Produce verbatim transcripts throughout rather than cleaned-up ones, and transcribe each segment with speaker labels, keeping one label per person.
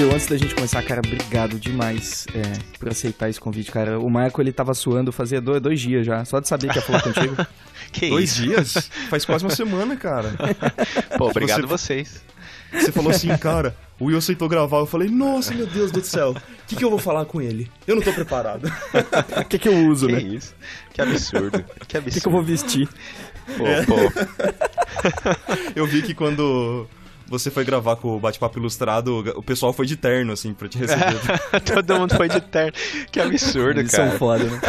Speaker 1: Will, antes da gente começar, cara, obrigado demais é, por aceitar esse convite, cara. O Marco, ele tava suando fazia dois, dois dias já, só de saber que ia falar contigo.
Speaker 2: Que
Speaker 3: dois
Speaker 2: isso?
Speaker 3: dias? Faz quase uma semana, cara.
Speaker 2: Pô, obrigado
Speaker 3: Você-
Speaker 2: vocês.
Speaker 3: Você falou assim, cara, o Will aceitou gravar. Eu falei, nossa, meu Deus do céu, o que, que eu vou falar com ele? Eu não tô preparado.
Speaker 1: O que que eu uso,
Speaker 2: Que
Speaker 1: né?
Speaker 2: isso? Que absurdo. Que
Speaker 1: O
Speaker 2: absurdo.
Speaker 1: que que eu vou vestir?
Speaker 2: Pô, pô.
Speaker 3: Eu vi que quando você foi gravar com o Bate-Papo Ilustrado, o pessoal foi de terno, assim, pra te receber.
Speaker 2: Todo mundo foi de terno. Que absurdo,
Speaker 1: Eles
Speaker 2: cara.
Speaker 1: são foda, né?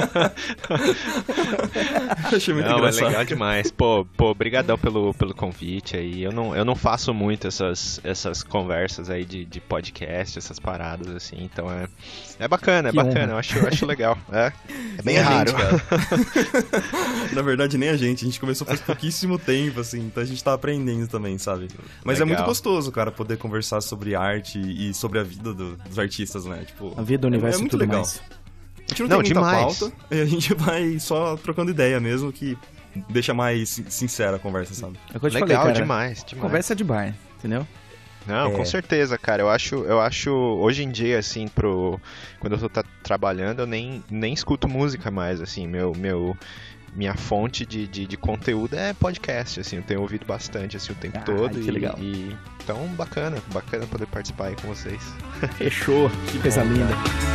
Speaker 3: Achei muito
Speaker 2: Não, é
Speaker 3: engraçado.
Speaker 2: legal demais. Pô, pô, brigadão pelo, pelo convite aí. Eu não, eu não faço muito essas, essas conversas aí de, de podcast, essas paradas assim. Então é, é bacana, é
Speaker 1: Que
Speaker 2: bacana.
Speaker 1: honra.
Speaker 2: Eu acho, eu acho legal. É, é bem
Speaker 3: Nem a
Speaker 2: raro.
Speaker 3: gente, cara. Na verdade, nem a gente. A gente começou faz pouquíssimo tempo, assim, então a gente tá aprendendo também, sabe? Mas é
Speaker 2: Legal.
Speaker 3: muito gostoso, cara, poder conversar sobre arte e sobre a vida do- dos artistas, né? Tipo,
Speaker 1: A vida, o
Speaker 3: é-
Speaker 1: universo
Speaker 3: é
Speaker 1: e
Speaker 3: muito
Speaker 1: tudo
Speaker 3: legal.
Speaker 1: mais.
Speaker 3: A gente não,
Speaker 2: Não,
Speaker 3: tem muita
Speaker 2: demais.
Speaker 3: pauta, e a gente vai só trocando ideia mesmo, que deixa mais sin- sincera a conversa, sabe?
Speaker 1: É o que eu te
Speaker 2: Legal
Speaker 1: falei, cara.
Speaker 2: demais, demais.
Speaker 1: Conversa de bar, entendeu?
Speaker 2: Não,
Speaker 3: É.
Speaker 2: com certeza, cara. Eu acho, eu acho hoje em dia, assim, pro quando eu tô tra- trabalhando, eu nem, nem escuto música mais, assim. Meu, meu, minha fonte de, de, de conteúdo é podcast, assim. Eu tenho ouvido bastante, assim, o tempo
Speaker 1: Ah,
Speaker 2: todo.
Speaker 1: que
Speaker 2: e,
Speaker 1: legal.
Speaker 2: e- então, bacana, bacana poder participar aí com vocês.
Speaker 1: Fechou. Que coisa linda.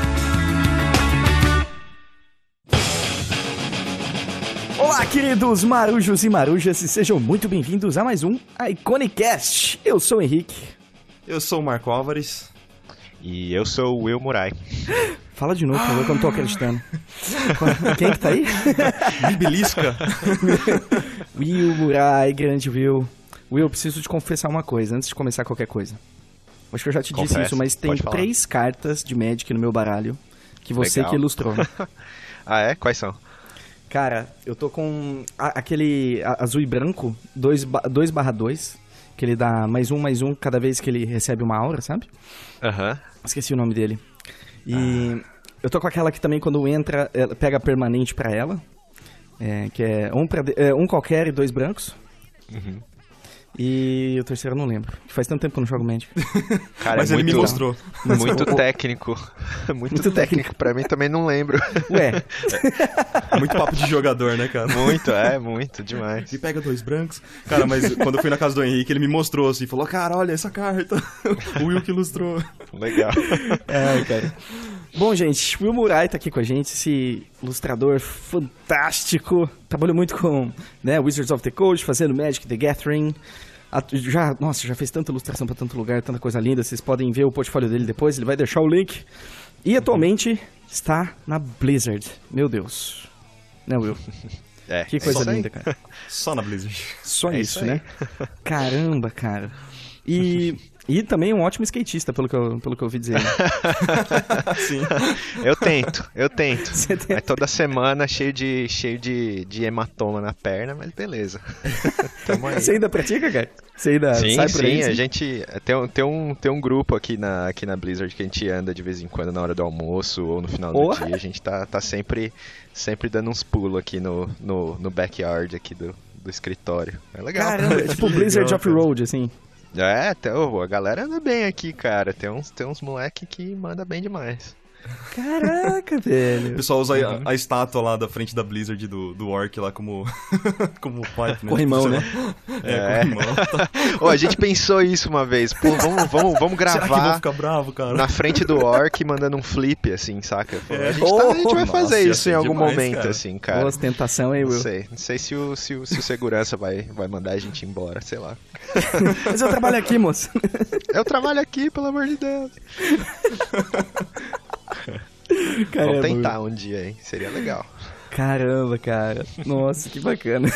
Speaker 1: Olá, queridos marujos e marujas, e sejam muito bem-vindos a mais um Iconicast. Eu sou o Henrique.
Speaker 3: Eu sou o Marco Álvares.
Speaker 2: E eu sou o Will Murai.
Speaker 1: Fala de novo, por favor, que eu não tô acreditando. Quem que tá aí?
Speaker 3: Me belisca.
Speaker 1: Will Murai, grande Will. Will, eu preciso te confessar uma coisa, antes de começar qualquer coisa. Acho que eu já te disse
Speaker 2: Confessa,
Speaker 1: isso, mas tem
Speaker 2: pode falar.
Speaker 1: três cartas de Magic no meu baralho que você
Speaker 2: Legal.
Speaker 1: que ilustrou.
Speaker 2: Ah, é? Quais são?
Speaker 1: Cara, eu tô com a- aquele a- azul e branco, dois barra dois, que ele dá mais um, mais um cada vez que ele recebe uma aura, sabe?
Speaker 2: Aham.
Speaker 1: Esqueci o nome dele. E eu tô com aquela que também quando entra, ela pega permanente pra ela, é, que é um, pra, de- é um qualquer e dois brancos.
Speaker 2: Uhum.
Speaker 1: E o terceiro eu não lembro, que faz tanto tempo que eu não jogo Magic.
Speaker 2: Cara,
Speaker 3: Mas
Speaker 2: é
Speaker 3: ele
Speaker 2: muito,
Speaker 3: me mostrou.
Speaker 2: muito técnico. Muito,
Speaker 1: Muito
Speaker 2: técnico.
Speaker 1: técnico.
Speaker 2: Pra mim também não lembro.
Speaker 1: Ué,
Speaker 3: É muito papo de jogador, né, cara?
Speaker 2: Muito, é, muito, demais.
Speaker 3: E pega dois brancos. Cara, mas quando eu fui na casa do Henrique, ele me mostrou assim, falou, cara, olha essa carta. O Will que ilustrou.
Speaker 2: Legal.
Speaker 1: é, cara. Bom, gente, o Will Murai tá aqui com a gente, esse ilustrador fantástico. Trabalhou muito com, né, Wizards of the Coast, fazendo Magic the Gathering. A- Já, nossa, já fez tanta ilustração pra tanto lugar, tanta coisa linda. Vocês podem ver o portfólio dele depois, ele vai deixar o link. E atualmente está na Blizzard. Meu Deus. Né, Will?
Speaker 2: É,
Speaker 1: Que
Speaker 2: é
Speaker 1: coisa
Speaker 2: isso aí.
Speaker 1: linda, cara.
Speaker 3: Só na Blizzard.
Speaker 1: Só
Speaker 2: É
Speaker 1: isso,
Speaker 2: isso aí.
Speaker 1: né? Caramba, cara. E, e também um ótimo skatista, pelo que eu, pelo que eu ouvi dizer.
Speaker 3: Sim.
Speaker 2: Eu tento, eu tento.
Speaker 1: Você tem-
Speaker 2: Aí toda semana cheio de, cheio de, de hematoma na perna, mas beleza. Tamo aí.
Speaker 1: Você ainda pratica, cara? Você ainda
Speaker 2: Sim,
Speaker 1: sai por
Speaker 2: sim,
Speaker 1: aí?
Speaker 2: a
Speaker 1: assim?
Speaker 2: gente tem, um- tem, um, tem um grupo aqui na, aqui na Blizzard que a gente anda de vez em quando na hora do almoço ou no final do
Speaker 1: Porra!
Speaker 2: dia. A gente tá, tá sempre, sempre dando uns pulos aqui no, no, no backyard aqui do, do escritório. É legal.
Speaker 1: Caramba, é tipo
Speaker 3: Que
Speaker 1: Blizzard
Speaker 3: legal, cara.
Speaker 1: Off-Road, assim.
Speaker 2: É, até, ô, a galera anda bem aqui, cara. Tem uns, tem uns moleque que manda bem demais.
Speaker 1: Caraca,
Speaker 3: O
Speaker 1: velho.
Speaker 3: pessoal usa a, a estátua lá da frente da Blizzard do, do Orc lá como, como pipe, né?
Speaker 1: Corrimão,
Speaker 3: Tipo,
Speaker 1: né?
Speaker 3: sei lá. É,
Speaker 2: É.
Speaker 3: corrimão.
Speaker 2: Ô, a gente pensou isso uma vez. Pô, vamos, vamos, vamos
Speaker 3: Será que vão
Speaker 2: gravar
Speaker 3: ficar bravo, cara?
Speaker 2: na frente do orc mandando um flip, assim, saca? Pô,
Speaker 3: É.
Speaker 2: a, gente tá- a gente vai
Speaker 3: Nossa,
Speaker 2: fazer
Speaker 3: ia
Speaker 2: isso
Speaker 3: ser
Speaker 2: em algum
Speaker 3: demais,
Speaker 2: momento,
Speaker 3: cara.
Speaker 2: assim, cara.
Speaker 1: Boa ostentação, hein,
Speaker 2: Não
Speaker 1: Will?
Speaker 2: sei, não sei se o, se o, se o segurança vai, vai mandar a gente embora, sei lá.
Speaker 1: Mas eu trabalho aqui, moço.
Speaker 2: Eu trabalho aqui, pelo amor de Deus.
Speaker 1: Caramba,
Speaker 2: Vamos tentar um dia, hein? Seria legal.
Speaker 1: Caramba, cara. Nossa, que bacana.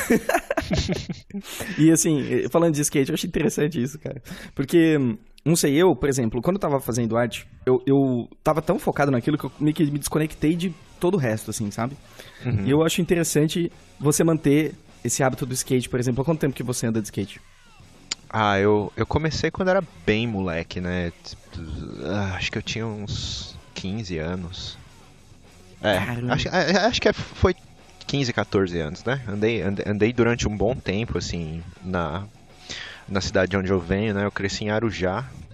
Speaker 1: E assim, falando de skate, eu achei interessante isso, cara. Porque, não sei, eu, por exemplo, quando eu tava fazendo arte, eu, eu tava tão focado naquilo que eu meio que me desconectei de todo o resto, assim, sabe?
Speaker 2: Uhum.
Speaker 1: E eu acho interessante você manter esse hábito do skate, por exemplo. Há quanto tempo que você anda de skate?
Speaker 2: Ah, eu, eu comecei quando era bem moleque, né? Ah, acho que eu tinha uns quinze anos. É,
Speaker 1: Caramba.
Speaker 2: acho, a- acho que foi quinze, quatorze anos, né? Andei, andei, andei durante um bom tempo, assim, na, na cidade de onde eu venho, né? Eu cresci em Arujá,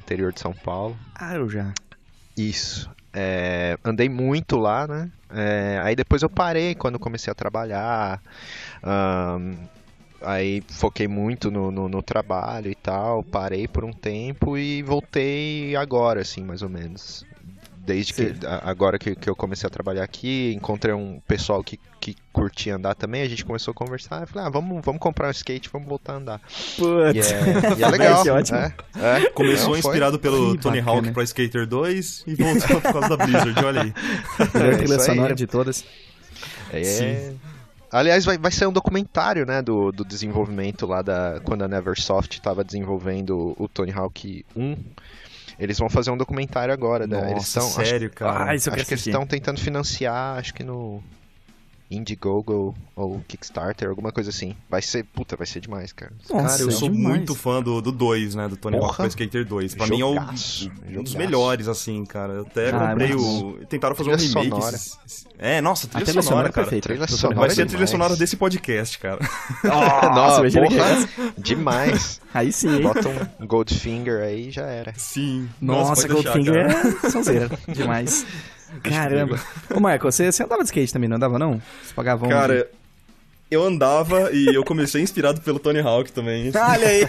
Speaker 2: interior de São Paulo.
Speaker 1: Ah, eu já.
Speaker 2: Isso. É, andei muito lá, né? É, aí depois eu parei quando comecei a trabalhar. Um, aí foquei muito no, no, no trabalho e tal. Parei por um tempo e voltei agora, assim, mais ou menos. Desde que, agora que, que eu comecei a trabalhar aqui, encontrei um pessoal que, que curtia andar também, a gente começou a conversar, eu falei, ah, vamos, vamos comprar um skate, vamos voltar a andar.
Speaker 1: Putz.
Speaker 2: E é, e é legal.
Speaker 1: Que ótimo.
Speaker 2: É, é,
Speaker 3: Começou
Speaker 2: não,
Speaker 3: inspirado pelo
Speaker 1: Que
Speaker 3: Tony
Speaker 1: bacana.
Speaker 3: Hawk Pro Skater dois e voltou por causa da Blizzard, olha aí.
Speaker 1: Melhor
Speaker 2: É
Speaker 1: trilha
Speaker 2: isso aí.
Speaker 1: sonora de todas.
Speaker 2: É...
Speaker 3: Sim.
Speaker 2: Aliás, vai, vai ser um documentário, né, do, do desenvolvimento lá da... Quando a Neversoft estava desenvolvendo o Tony Hawk um. Eles vão fazer um documentário agora, né? Eles
Speaker 3: Nossa,
Speaker 2: tão,
Speaker 3: sério,
Speaker 2: acho,
Speaker 3: cara.
Speaker 1: Ah, isso eu quero
Speaker 2: acho que eles
Speaker 1: assistir.
Speaker 2: estão tentando financiar, acho que no Indiegogo ou Kickstarter, alguma coisa assim. Vai ser, puta, vai ser demais, cara.
Speaker 1: Nossa,
Speaker 3: Cara, eu
Speaker 1: é
Speaker 3: sou
Speaker 1: demais.
Speaker 3: muito fã do dois, né? Do Tony Hawk
Speaker 2: Porra.
Speaker 3: Pro Skater dois. Pra mim é o,
Speaker 2: Jogaço,
Speaker 3: um dos
Speaker 2: jogaço.
Speaker 3: melhores, assim, cara. Eu até
Speaker 1: Ah,
Speaker 3: comprei
Speaker 1: é
Speaker 3: o... Tentaram fazer um
Speaker 2: Trilha
Speaker 3: remake.
Speaker 2: sonora.
Speaker 3: esses- É, nossa,
Speaker 1: A
Speaker 3: trilha,
Speaker 1: trilha sonora
Speaker 3: sonora,
Speaker 1: é
Speaker 3: cara.
Speaker 1: perfeita.
Speaker 2: Trilha
Speaker 1: do Tony
Speaker 2: sonora
Speaker 3: Vai
Speaker 1: Hawk.
Speaker 3: ser a trilha
Speaker 2: demais.
Speaker 3: sonora desse podcast, cara.
Speaker 1: Nossa, imagina que
Speaker 2: porra,
Speaker 1: é.
Speaker 2: demais.
Speaker 1: Aí sim, hein?
Speaker 2: Bota um Goldfinger aí já era.
Speaker 3: Sim.
Speaker 1: Nossa,
Speaker 3: pode deixar,
Speaker 1: Goldfinger
Speaker 3: cara.
Speaker 1: é sonzeira. Demais. Caramba. Ô, Marco, você, você andava de skate também, não andava, não? Você pagava um...
Speaker 3: Cara, eu andava e eu comecei inspirado pelo Tony Hawk também.
Speaker 1: Olha aí.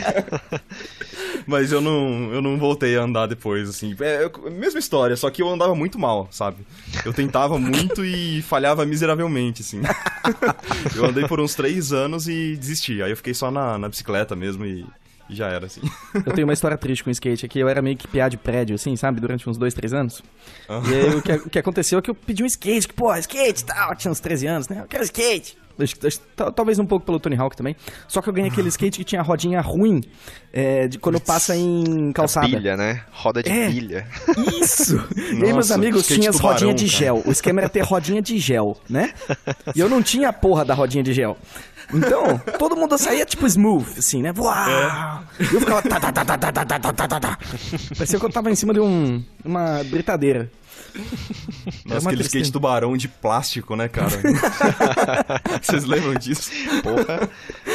Speaker 3: Mas eu não, eu não voltei a andar depois, assim. É, eu- mesma história, só que eu andava muito mal, sabe? Eu tentava muito e falhava miseravelmente, assim. Eu andei por uns três anos e desisti. Aí eu fiquei só na, na bicicleta mesmo e, e já era, assim.
Speaker 1: Eu tenho uma história triste com skate aqui. Eu era meio que piá de prédio, assim, sabe? Durante uns dois, três anos.
Speaker 3: Ah.
Speaker 1: E aí o que, o que aconteceu é que eu pedi um skate. Que, pô, skate e tal. Eu tinha uns treze anos, né? Eu quero skate. Acho que- acho que tal- Talvez um pouco pelo Tony Hawk também. Só que eu ganhei aquele skate que tinha a rodinha ruim é, de quando passa em calçada.
Speaker 2: Bilha, né? Roda de
Speaker 1: É.
Speaker 2: bilha.
Speaker 1: Isso! E aí, meus
Speaker 3: Nossa,
Speaker 1: amigos,
Speaker 3: skate
Speaker 1: tinham as
Speaker 3: tubarão,
Speaker 1: rodinhas de
Speaker 3: cara.
Speaker 1: gel. O esquema era ter rodinha de gel, né? E eu não tinha a porra da rodinha de gel. Então, todo mundo saía tipo smooth, assim, né? Uau! E eu ficava... Tá, tá, tá, tá, tá, tá, tá, tá, tá, tá. Parecia que eu tava em cima de um, uma britadeira.
Speaker 3: Nossa,
Speaker 1: uma
Speaker 3: aquele
Speaker 1: tristeza.
Speaker 3: skate tubarão de plástico, né, cara? Vocês lembram disso?
Speaker 2: Porra.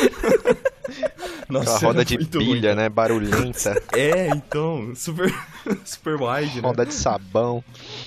Speaker 3: Nossa,
Speaker 2: Aquela roda
Speaker 3: era
Speaker 2: de
Speaker 3: muito
Speaker 2: bilha,
Speaker 3: ruim.
Speaker 2: né? Barulhenta.
Speaker 3: É, então, super, super wide, né?
Speaker 2: Roda de sabão.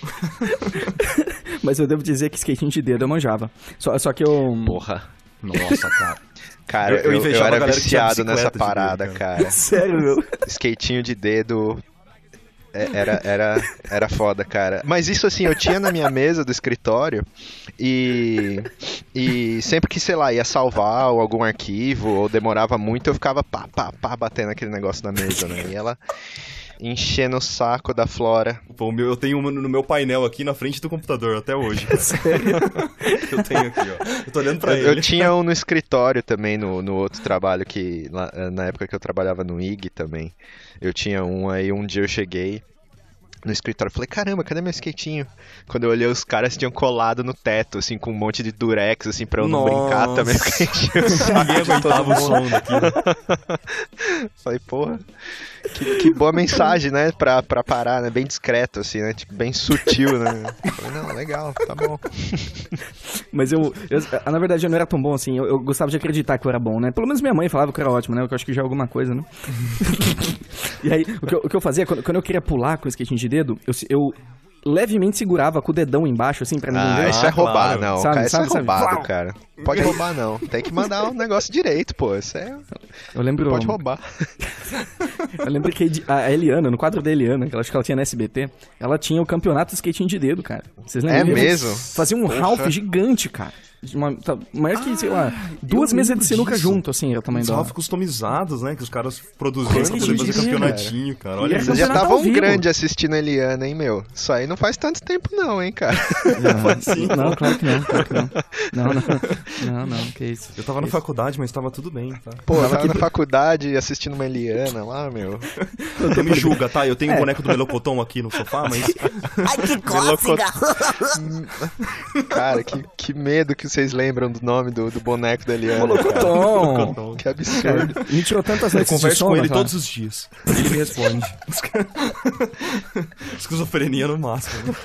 Speaker 1: Mas eu devo dizer que skatinho de dedo eu manjava. Só, só que eu...
Speaker 2: Porra.
Speaker 3: Nossa, cara.
Speaker 2: Cara,
Speaker 3: Eu- eu
Speaker 2: eu, eu,
Speaker 3: invejava a
Speaker 2: era
Speaker 3: galera que tinha
Speaker 2: viciado nessa
Speaker 3: bicicleta de
Speaker 2: parada,
Speaker 3: dedo,
Speaker 2: cara.
Speaker 1: Sério, meu.
Speaker 2: Skatinho de dedo é- era, era, era foda, cara. Mas isso assim, eu tinha na minha mesa do escritório e, e sempre que, sei lá, ia salvar ou algum arquivo ou demorava muito, eu ficava pá, pá, pá, batendo aquele negócio na mesa, né? E ela enchendo o saco da Flora.
Speaker 3: Pô, o meu- eu tenho uma no meu painel aqui na frente do computador até hoje. Cara. Eu tenho aqui, ó. Eu tô olhando pra
Speaker 2: Eu, eu
Speaker 3: ele.
Speaker 2: tinha um no escritório também, no, no outro trabalho, que lá- na época que eu trabalhava no I G também. Eu tinha um, aí um dia eu cheguei no escritório e falei, caramba, cadê meu skatinho? Quando eu olhei, os caras tinham colado no teto, assim, com um monte de durex, assim, pra eu não
Speaker 3: Nossa.
Speaker 2: brincar também, porque enchia o saco
Speaker 3: Ninguém
Speaker 2: de todo
Speaker 3: aguentava o
Speaker 2: mundo.
Speaker 3: som daquilo.
Speaker 2: Falei, porra, que, que boa mensagem, né, pra, pra parar, né, bem discreto, assim, né, tipo, bem sutil, né. Falei, não, legal, tá bom.
Speaker 1: Mas eu, eu- na verdade, eu não era tão bom assim. Eu, eu gostava de acreditar que eu era bom, né? Pelo menos minha mãe falava que eu era ótimo, né? O que eu acho que já é alguma coisa, né? E aí, o que eu, o que eu fazia, quando, quando eu queria pular com o skatinho de dedo, eu, se- eu levemente segurava com o dedão embaixo, assim, pra ninguém
Speaker 2: Ah,
Speaker 1: ver.
Speaker 2: isso é
Speaker 3: Ah,
Speaker 2: roubar,
Speaker 3: claro.
Speaker 2: não,
Speaker 1: Sabe,
Speaker 2: cara, isso
Speaker 1: sabe,
Speaker 2: é
Speaker 1: sabe?
Speaker 2: roubado,
Speaker 1: Flau.
Speaker 2: cara. Pode roubar, não, tem que mandar o negócio direito, pô, isso é...
Speaker 1: Eu lembro...
Speaker 2: Pode roubar.
Speaker 1: Eu lembro que a Edi- a Eliana, no quadro da Eliana, que eu acho que ela tinha na S B T, ela tinha o campeonato de skatinho de dedo, cara. Vocês lembram?
Speaker 2: É
Speaker 1: disso?
Speaker 2: mesmo?
Speaker 1: Fazia um Ralph gigante, cara. De Uma, tá, maior que, sei lá, duas
Speaker 3: eu
Speaker 1: mesas de
Speaker 3: lembro
Speaker 1: sinuca
Speaker 3: disso.
Speaker 1: junto, assim, era o tamanho
Speaker 3: Os
Speaker 1: da...
Speaker 3: Ralph customizados, né? Que os caras produziam pra
Speaker 1: Skatinho
Speaker 3: poder fazer
Speaker 1: de dedo,
Speaker 3: campeonatinho, cara.
Speaker 1: E
Speaker 3: Olha
Speaker 1: era
Speaker 3: isso.
Speaker 2: Vocês já
Speaker 1: campeonato
Speaker 2: estavam
Speaker 1: ao vivo.
Speaker 2: grande assistindo a Eliana, hein, meu? Isso aí não faz tanto tempo não, hein, cara.
Speaker 3: assim,
Speaker 1: não,
Speaker 3: pô.
Speaker 1: claro que não, claro que não. Não, não, não, não, que isso.
Speaker 3: Eu tava na faculdade, mas tava tudo bem, tá?
Speaker 2: Pô, eu
Speaker 1: Tava
Speaker 2: tava
Speaker 1: aqui
Speaker 2: na
Speaker 1: pro-
Speaker 2: faculdade assistindo uma Eliana lá, meu.
Speaker 3: Não me julga, tá? Eu tenho
Speaker 1: É.
Speaker 3: um boneco do Melocotão aqui no sofá, mas...
Speaker 4: Ai, que cócega!
Speaker 2: Cara, que, que medo que vocês lembram do nome do, do boneco da Eliana. cara.
Speaker 1: Tom!
Speaker 2: Que absurdo.
Speaker 1: Me tirou tantas
Speaker 3: Eu
Speaker 1: noites de
Speaker 3: converso
Speaker 1: sono,
Speaker 3: com ele
Speaker 1: cara.
Speaker 3: todos os dias. Ele me responde. Esquizofrenia no máximo. Né?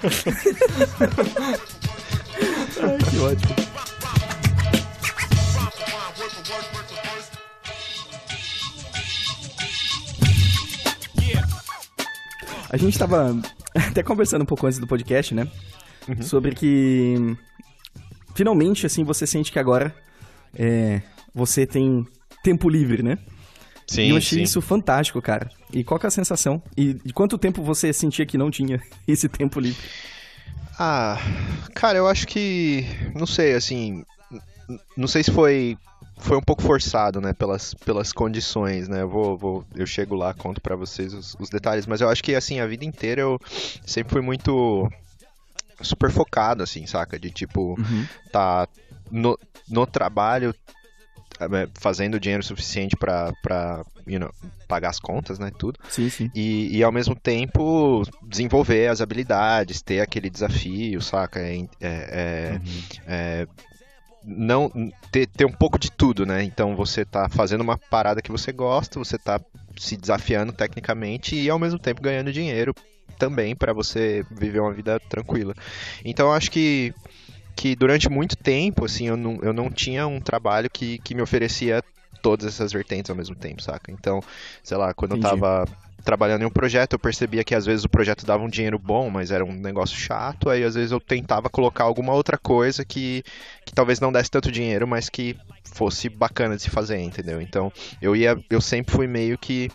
Speaker 1: Ai, que ótimo. A gente tava até conversando um pouco antes do podcast, né?
Speaker 2: Uhum.
Speaker 1: Sobre que finalmente, assim, você sente que agora é, você tem tempo livre, né?
Speaker 2: Sim,
Speaker 1: e eu achei
Speaker 2: sim.
Speaker 1: isso fantástico, cara. E qual que é a sensação? E de quanto tempo você sentia que não tinha esse tempo livre?
Speaker 2: Ah, cara, eu acho que, não sei, assim, n- não sei se foi foi um pouco forçado, né, pelas, pelas condições, né, eu vou, vou eu chego lá, conto pra vocês os, os detalhes, mas eu acho que, assim, a vida inteira eu sempre fui muito super focado, assim, saca, de tipo,
Speaker 1: Uhum.
Speaker 2: tá no, no trabalho eh, fazendo dinheiro suficiente pra, pra you know, pagar as contas, né, tudo.
Speaker 1: Sim, sim.
Speaker 2: E, e ao mesmo tempo desenvolver as habilidades, ter aquele desafio, saca? É, é, é, é, não ter, ter um pouco de tudo, né? Então você tá fazendo uma parada que você gosta, você tá se desafiando tecnicamente e ao mesmo tempo ganhando dinheiro também pra você viver uma vida tranquila. Então eu acho que que durante muito tempo, assim, eu não, eu não tinha um trabalho que, que me oferecia todas essas vertentes ao mesmo tempo, saca? Então, sei lá, quando
Speaker 1: Entendi.
Speaker 2: eu tava trabalhando em um projeto, eu percebia que às vezes o projeto dava um dinheiro bom, mas era um negócio chato, aí às vezes eu tentava colocar alguma outra coisa que, que talvez não desse tanto dinheiro, mas que fosse bacana de se fazer, entendeu? Então, eu ia, eu sempre fui meio que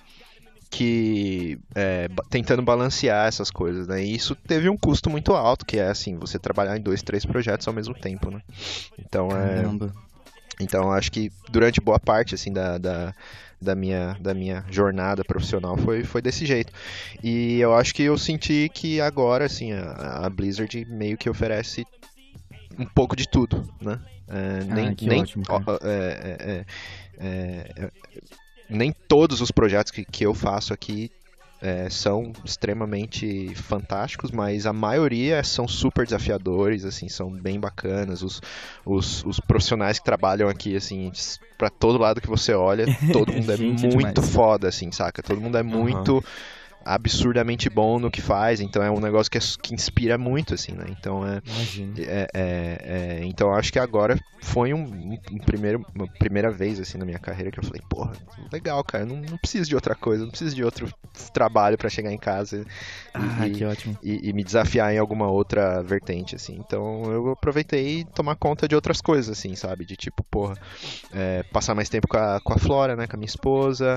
Speaker 2: que é, ba- tentando balancear essas coisas, né? E isso teve um custo muito alto, que é assim, você trabalhar em dois, três projetos ao mesmo tempo, né? Então, é,
Speaker 1: Caramba.
Speaker 2: então acho que durante boa parte assim da, da, da minha da minha jornada profissional foi, foi desse jeito. E eu acho que eu senti que agora assim a, a Blizzard meio que oferece um pouco de tudo, né? É, nem
Speaker 1: que
Speaker 2: nem
Speaker 1: ótimo, cara.
Speaker 2: ó, ó, é, é, é, é, nem todos os projetos que, que eu faço aqui é, são extremamente fantásticos, mas a maioria são super desafiadores, assim, são bem bacanas. Os, os, os profissionais que trabalham aqui, assim, pra todo lado que você olha, todo mundo é
Speaker 1: Gente
Speaker 2: muito
Speaker 1: demais.
Speaker 2: foda, assim, saca? Todo mundo é muito absurdamente bom no que faz, então é um negócio que, é- que inspira muito, assim, né? Então é,
Speaker 3: Imagina.
Speaker 2: é, é, é, então eu acho que agora foi um, um- um primeiro, uma primeira vez assim na minha carreira que eu falei, porra, legal, cara, não, não preciso de outra coisa, não preciso de outro trabalho pra chegar em casa e,
Speaker 1: Ah,
Speaker 2: e-
Speaker 1: que ótimo.
Speaker 2: e- e me desafiar em alguma outra vertente, assim. Então eu aproveitei e tomar conta de outras coisas, assim, sabe? De tipo, porra, é, passar mais tempo com a, com a Flora, né, com a minha esposa,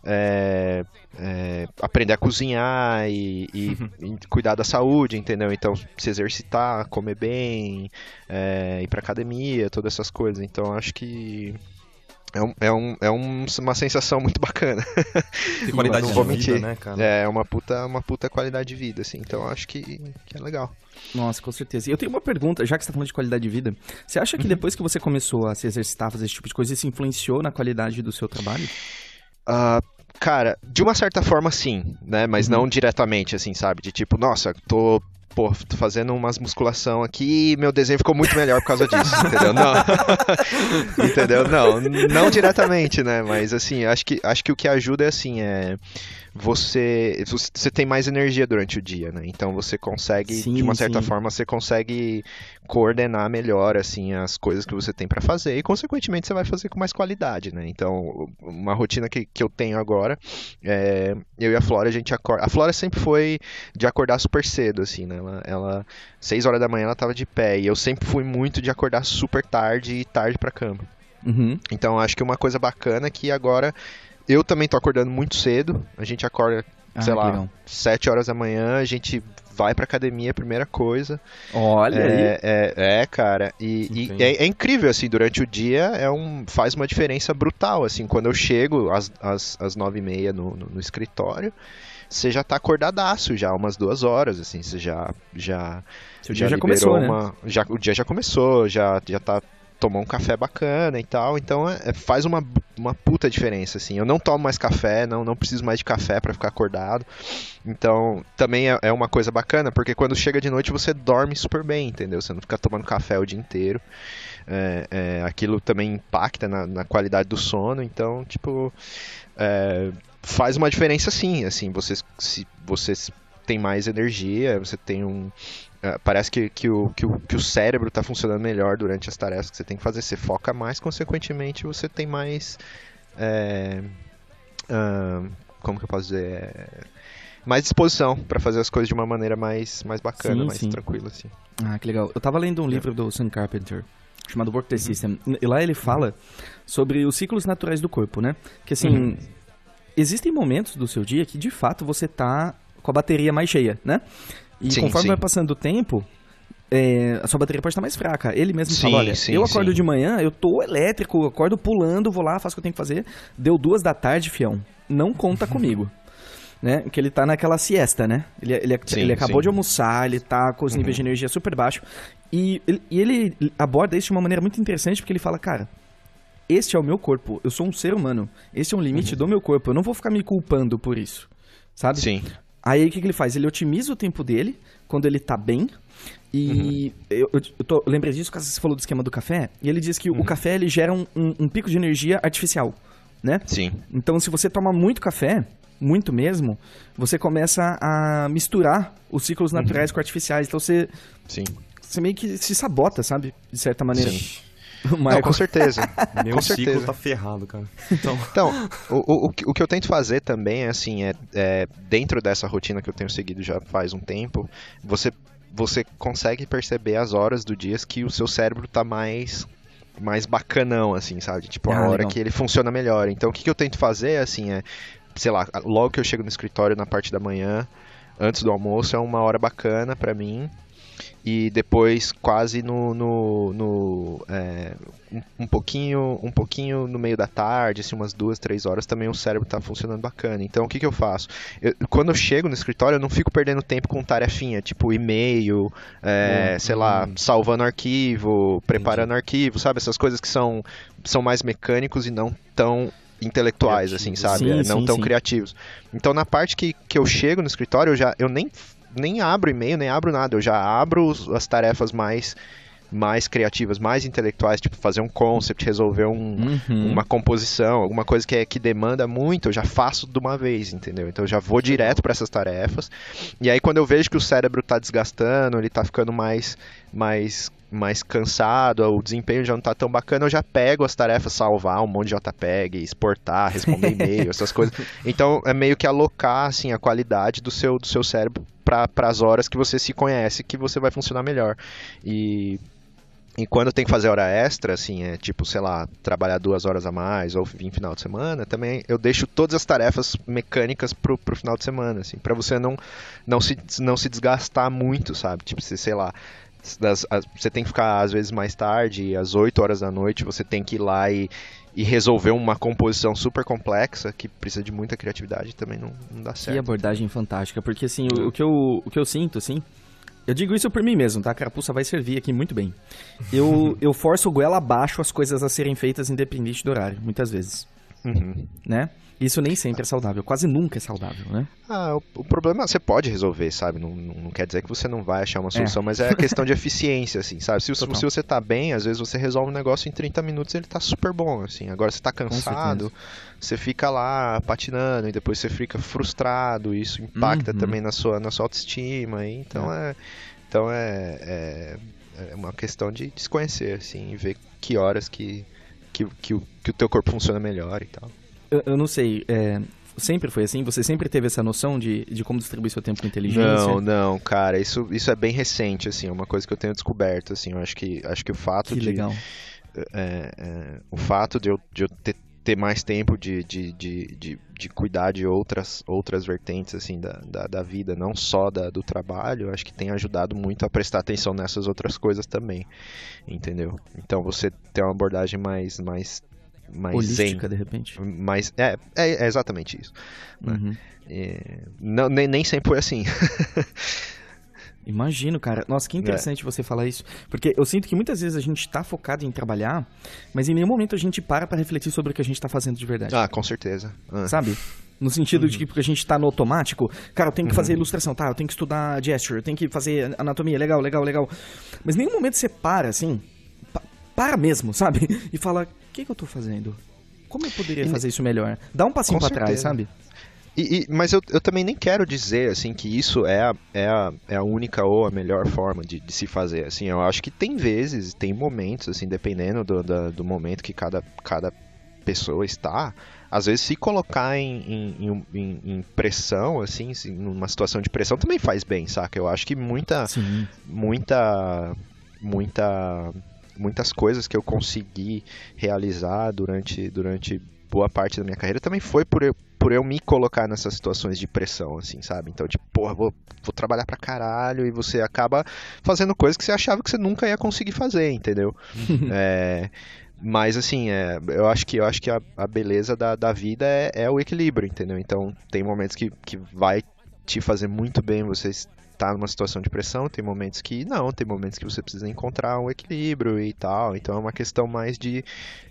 Speaker 2: é, é, aprender a cozinhar e, e- e cuidar da saúde, entendeu? Então, se exercitar, comer bem, é, ir pra academia, todas essas coisas. Então, acho que é, um, é, um, é um- uma sensação muito bacana.
Speaker 3: Tem qualidade
Speaker 2: Não
Speaker 3: de
Speaker 2: vou
Speaker 3: vida,
Speaker 2: mentir.
Speaker 3: né, cara?
Speaker 2: É uma puta, uma puta qualidade de vida, assim. Então, acho que, que é legal.
Speaker 1: Nossa, com certeza. E eu tenho uma pergunta, já que você tá falando de qualidade de vida. Você acha que depois que você começou a se exercitar, fazer esse tipo de coisa, isso influenciou na qualidade do seu trabalho?
Speaker 2: Ah, cara, de uma certa forma sim, né? Mas não diretamente, assim, sabe? De tipo, nossa, tô, pô, tô fazendo umas musculação aqui e meu desenho ficou muito melhor por causa disso, entendeu? Não. Entendeu? Não, não diretamente, né? Mas assim, acho que, acho que o que ajuda é assim, é você, você tem mais energia durante o dia, né? Então você consegue,
Speaker 1: Sim,
Speaker 2: de uma certa
Speaker 1: sim.
Speaker 2: forma, você consegue coordenar melhor, assim, as coisas que você tem pra fazer e, consequentemente, você vai fazer com mais qualidade, né? Então, uma rotina que, que eu tenho agora, é, eu e a Flora, a gente acorda... A Flora sempre foi de acordar super cedo, assim, né? Ela, ela, seis horas da manhã, ela tava de pé e eu sempre fui muito de acordar super tarde e tarde pra cama.
Speaker 1: Uhum.
Speaker 2: Então, acho que uma coisa bacana é que agora eu também tô acordando muito cedo. A gente acorda,
Speaker 1: Ah,
Speaker 2: sei
Speaker 1: que
Speaker 2: lá,
Speaker 1: legal.
Speaker 2: sete horas da manhã, a gente vai pra academia, a primeira coisa.
Speaker 1: Olha aí.
Speaker 2: É, é, é, cara, e, e
Speaker 3: Entendi.
Speaker 2: é, é incrível, assim, durante o dia é um, faz uma diferença brutal, assim, quando eu chego às, às, às nove e meia no, no, no escritório, você já tá acordadaço já, umas duas horas, assim, você já, já,
Speaker 1: Seu dia já
Speaker 2: liberou
Speaker 1: começou, né?
Speaker 2: uma, já, o dia já começou, já, já tá, tomou um café bacana e tal, então é, é- faz uma, uma puta diferença, assim, eu não tomo mais café, não, não preciso mais de café pra ficar acordado, então também é, é uma coisa bacana, porque quando chega de noite você dorme super bem, entendeu? Você não fica tomando café o dia inteiro, é, é, aquilo também impacta na, na qualidade do sono, então, tipo, é, faz uma diferença sim, assim, você, se, você tem mais energia, você tem um... é, parece que, que, o, que, o, que o cérebro está funcionando melhor durante as tarefas que você tem que fazer, você foca mais, consequentemente você tem mais... é, ah, como que eu posso dizer? É, mais disposição pra fazer as coisas de uma maneira mais, mais bacana,
Speaker 1: Sim,
Speaker 2: mais
Speaker 1: sim.
Speaker 2: tranquila, assim.
Speaker 1: Ah, que legal. Eu tava lendo um livro do Sam Carpenter, chamado Work the System, e lá ele fala sobre os ciclos naturais do corpo, né? Que assim,
Speaker 2: Uhum.
Speaker 1: existem momentos do seu dia que de fato você tá com a bateria mais cheia, né? E
Speaker 2: Sim,
Speaker 1: conforme
Speaker 2: sim.
Speaker 1: vai passando o tempo, é, a sua bateria pode estar mais fraca. Ele mesmo
Speaker 2: Sim,
Speaker 1: fala, olha,
Speaker 2: sim,
Speaker 1: eu acordo
Speaker 2: sim.
Speaker 1: de manhã, eu tô elétrico, eu acordo pulando, vou lá, faço o que eu tenho que fazer, deu duas da tarde, fião, não conta comigo. Né? Que ele tá naquela siesta, né? Ele, ele,
Speaker 2: Sim,
Speaker 1: ele acabou
Speaker 2: sim.
Speaker 1: de almoçar, ele tá com os níveis de energia super baixos. E, ele- e ele aborda isso de uma maneira muito interessante, porque ele fala, cara, este é o meu corpo, eu sou um ser humano, esse é um limite do meu corpo, eu não vou ficar me culpando por isso, sabe?
Speaker 2: Sim.
Speaker 1: Aí o que, que ele faz? Ele otimiza o tempo dele quando ele tá bem. E eu, eu, eu, tô, eu lembrei disso quando você falou do esquema do café. E ele diz que o café ele gera um, um, um pico de energia artificial, né?
Speaker 2: Sim.
Speaker 1: Então se você toma muito café, muito mesmo, você começa a misturar os ciclos naturais com artificiais. Então você,
Speaker 2: Sim.
Speaker 1: você meio que se sabota, sabe? De certa maneira.
Speaker 2: Sim.
Speaker 1: O
Speaker 2: Não,
Speaker 1: Michael-
Speaker 2: com certeza.
Speaker 3: Meu
Speaker 2: com
Speaker 3: ciclo
Speaker 2: certeza.
Speaker 3: tá ferrado, cara. Então,
Speaker 2: Então, o, o, o que- o que eu tento fazer também é assim, é, é dentro dessa rotina que eu tenho seguido já faz um tempo, você, você consegue perceber as horas do dia que o seu cérebro tá mais, mais bacanão, assim, sabe? Tipo, a
Speaker 1: Ah,
Speaker 2: hora
Speaker 1: legal.
Speaker 2: que ele funciona melhor. Então, o que, que eu tento fazer, assim, é, sei lá, logo que eu chego no escritório na parte da manhã, antes do almoço, é uma hora bacana pra mim. E depois quase no, no, no é, um, um pouquinho um pouquinho no meio da tarde, assim, umas duas, três horas, também o cérebro tá funcionando bacana. Então o que, que eu faço? Eu- quando eu chego no escritório, eu não fico perdendo tempo com tarefinha, tipo e-mail, é,
Speaker 3: Bom,
Speaker 2: sei lá,
Speaker 3: hum.
Speaker 2: salvando arquivo, preparando arquivo, sabe? Essas coisas que são, são mais mecânicos e não tão intelectuais, assim,
Speaker 3: Criativos.
Speaker 2: sabe?
Speaker 1: Sim,
Speaker 2: É, não
Speaker 1: sim,
Speaker 2: tão
Speaker 1: sim.
Speaker 2: criativos. Então na parte que, que eu chego no escritório, eu já eu nem nem abro e-mail, nem abro nada, eu já abro os- as tarefas mais mais criativas, mais intelectuais, tipo fazer um concept, resolver um,
Speaker 1: Uhum.
Speaker 2: uma composição, alguma coisa que, é, que demanda muito, eu já faço de uma vez, entendeu? Então eu já vou direto para essas tarefas. E aí quando eu vejo que o cérebro está desgastando, ele está ficando mais mais mais cansado, o desempenho já não tá tão bacana, eu já pego as tarefas, salvar um monte de JPEG, exportar, responder e-mail, essas coisas. Então é meio que alocar assim a qualidade do seu do seu cérebro para as horas que você se conhece, que você vai funcionar melhor. E e quando tem que fazer hora extra, assim, é tipo, sei lá, trabalhar duas horas a mais ou vir final de semana, também eu deixo todas as tarefas mecânicas pro, pro final de semana, assim, pra você não, não, se, não se desgastar muito, sabe? Tipo, você, sei lá, das- as- você tem que ficar às vezes mais tarde, às oito horas da noite, você tem que ir lá e, e resolver uma composição super complexa que precisa de muita criatividade, também não, não dá
Speaker 1: Que
Speaker 2: certo.
Speaker 1: abordagem fantástica, porque assim, o, o que eu, o que eu sinto, assim, eu digo isso por mim mesmo, tá? A carapuça vai servir aqui muito bem. Eu, eu forço o goela abaixo as coisas a serem feitas independente do horário, muitas vezes,
Speaker 2: Uhum.
Speaker 1: né? Isso nem sempre é saudável, quase nunca é saudável, né?
Speaker 2: Ah, o, o problema você pode resolver, sabe? Não, não, não quer dizer que você não vai achar uma solução, mas é a questão de eficiência, assim, sabe? Se,
Speaker 1: Total.
Speaker 2: se você tá bem, às vezes você resolve um negócio em trinta minutos e ele tá super bom, assim. Agora você tá cansado, você fica lá patinando e depois você fica frustrado, isso impacta
Speaker 1: Uhum.
Speaker 2: também na sua, na sua autoestima, e então é, então é, é, é uma questão de, de se conhecer, assim, e ver que horas que, que, que, o, que o teu corpo funciona melhor e tal.
Speaker 1: Eu, eu não sei, é, sempre foi assim? Você sempre teve essa noção de, de como distribuir seu tempo com inteligência?
Speaker 2: Não, não, cara, isso, isso é bem recente, assim, é uma coisa que eu tenho descoberto, assim, eu acho que, acho que o fato
Speaker 1: Que
Speaker 2: de...
Speaker 1: legal.
Speaker 2: é, é, o fato de eu, de eu ter, ter mais tempo de, de, de, de, de cuidar de outras, outras vertentes, assim, da, da, da vida, não só da, do trabalho, eu acho que tem ajudado muito a prestar atenção nessas outras coisas também, entendeu? Então você tem uma abordagem mais, mais, mais
Speaker 1: Holística,
Speaker 2: zen,
Speaker 1: de repente.
Speaker 2: mais, é, é, é exatamente isso. Né?
Speaker 1: Uhum.
Speaker 2: É, não, nem, nem sempre foi assim.
Speaker 1: Imagino, cara. Nossa, que interessante você falar isso. Porque eu sinto que muitas vezes a gente tá focado em trabalhar, mas em nenhum momento a gente para pra refletir sobre o que a gente tá fazendo de verdade.
Speaker 2: Ah, com certeza. Ah.
Speaker 1: Sabe? No sentido de que a gente tá no automático. Cara, eu tenho que fazer ilustração, tá? Eu tenho que estudar gesture, eu tenho que fazer anatomia. Legal, legal, legal. Mas em nenhum momento você para, assim, pa- para mesmo, sabe? E fala, o que, que eu tô fazendo? Como eu poderia
Speaker 2: E-
Speaker 1: fazer isso melhor? Dá um passinho
Speaker 2: Com
Speaker 1: pra trás,
Speaker 2: certeza.
Speaker 1: sabe?
Speaker 2: E, e- mas eu, eu também nem quero dizer assim que isso é a, é a, é a única ou a melhor forma de, de se fazer. Assim, eu acho que tem vezes, tem momentos, assim, dependendo do, da- do momento que cada, cada pessoa está, às vezes se colocar em, em, em, em pressão, assim, assim, numa situação de pressão também faz bem, saca? Eu acho que muita,
Speaker 1: Sim.
Speaker 2: muita, muita, muitas coisas que eu consegui realizar durante, durante boa parte da minha carreira também foi por eu, por eu me colocar nessas situações de pressão, assim, sabe? Então, tipo, porra, vou, vou trabalhar pra caralho, e você acaba fazendo coisas que você achava que você nunca ia conseguir fazer, entendeu? é... Mas, assim, é, eu acho que, eu acho que a, a beleza da, da vida é, é o equilíbrio, entendeu? Então, tem momentos que, que vai te fazer muito bem você estar numa situação de pressão, tem momentos que não, tem momentos que você precisa encontrar um equilíbrio e tal. Então, é uma questão mais de,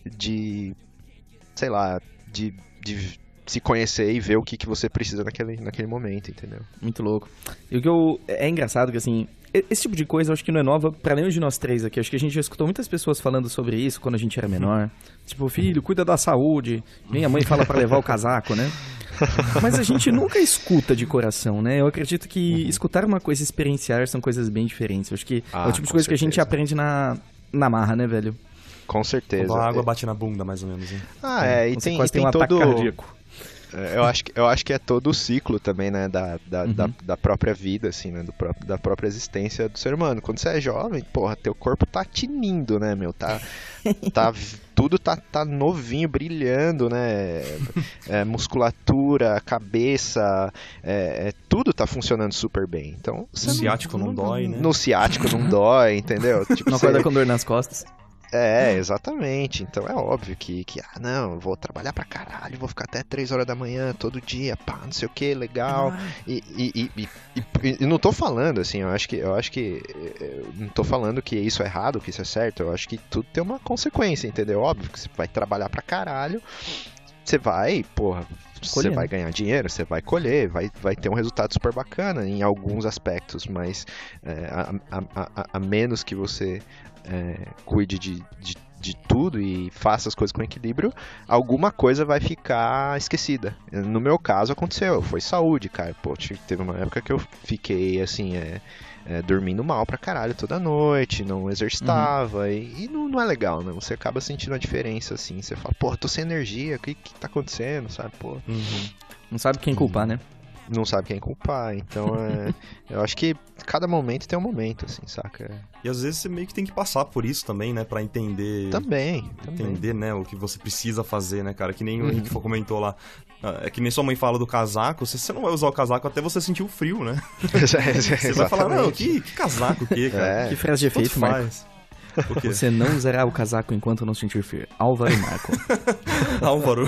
Speaker 2: de sei lá, de, de se conhecer e ver o que, que você precisa naquele, naquele momento, entendeu?
Speaker 1: Muito louco. E o que eu... É engraçado que, assim... Esse tipo de coisa eu acho que não é nova pra nenhum de nós três aqui. Acho que a gente já escutou muitas pessoas falando sobre isso quando a gente era menor. Tipo, filho, cuida da saúde. Minha mãe fala pra levar o casaco, né? Mas a gente nunca escuta de coração, né? Eu acredito que escutar uma coisa e experienciar são coisas bem diferentes. Eu acho que
Speaker 2: Ah,
Speaker 1: é o tipo de
Speaker 2: com
Speaker 1: coisa que a
Speaker 2: certeza.
Speaker 1: gente aprende na, na marra, né, velho?
Speaker 2: Com certeza.
Speaker 3: Quando a água bate na bunda, mais ou menos, hein?
Speaker 2: Ah, é, e
Speaker 1: Você
Speaker 2: tem,
Speaker 1: quase
Speaker 2: e tem
Speaker 1: tem um ataque
Speaker 2: todo...
Speaker 1: cardíaco.
Speaker 2: É, Eu acho, que, eu acho que é todo o ciclo também, né, da, da,
Speaker 1: Uhum.
Speaker 2: da, da própria vida, assim, né, do próprio, da própria existência do ser humano. Quando você é jovem, porra, teu corpo tá tinindo, né, meu, tá, tá, tudo tá, tá novinho, brilhando, né, é, musculatura, cabeça, é, é, tudo tá funcionando super bem. Então, você
Speaker 3: O ciático não dói, né?
Speaker 2: No ciático não dói, entendeu? Tipo,
Speaker 1: Não
Speaker 2: você-
Speaker 1: acorda com dor nas costas.
Speaker 2: É, exatamente. Então é óbvio que, que, ah, não, eu vou trabalhar pra caralho, vou ficar até três horas da manhã todo dia, pá, não sei o que, legal. E, e, e, e, e- e não tô falando, assim, eu acho que, eu acho que, eu não tô falando que isso é errado, que isso é certo, eu acho que tudo tem uma consequência, entendeu? Óbvio que você vai trabalhar pra caralho, você vai, porra, você
Speaker 1: Colher,
Speaker 2: vai
Speaker 1: né?
Speaker 2: ganhar dinheiro, você vai colher, vai, vai ter um resultado super bacana em alguns aspectos, mas é, a, a, a, a menos que você é, cuide de, de, de tudo e faça as coisas com equilíbrio, alguma coisa vai ficar esquecida. No meu caso aconteceu, foi saúde, cara. Pô, teve uma época que eu fiquei assim, é, é, dormindo mal pra caralho toda noite, não exercitava, e, e não, não é legal, né? Você acaba sentindo a diferença, assim, você fala, pô, tô sem energia, o que, que tá acontecendo, sabe? Pô,
Speaker 3: Uhum.
Speaker 1: Não sabe quem culpar, né?
Speaker 2: não sabe quem culpar, então é, eu acho que cada momento tem um momento, assim, saca?
Speaker 3: E às vezes você meio que tem que passar por isso também, né? Pra entender...
Speaker 2: Também, também.
Speaker 3: Entender, né, o que você precisa fazer, né, cara? Que nem o Henrique comentou lá. Ah, É que nem sua mãe fala do casaco, você, você não vai usar o casaco até você sentir o frio, né? Você vai falar, não, que, que casaco o quê, cara?
Speaker 2: É.
Speaker 1: Que frase de
Speaker 3: Tanto
Speaker 1: efeito, Marco.
Speaker 3: faz. O quê?
Speaker 1: Você não usará o casaco enquanto não sentir frio. Álvaro Marco.
Speaker 3: Álvaro.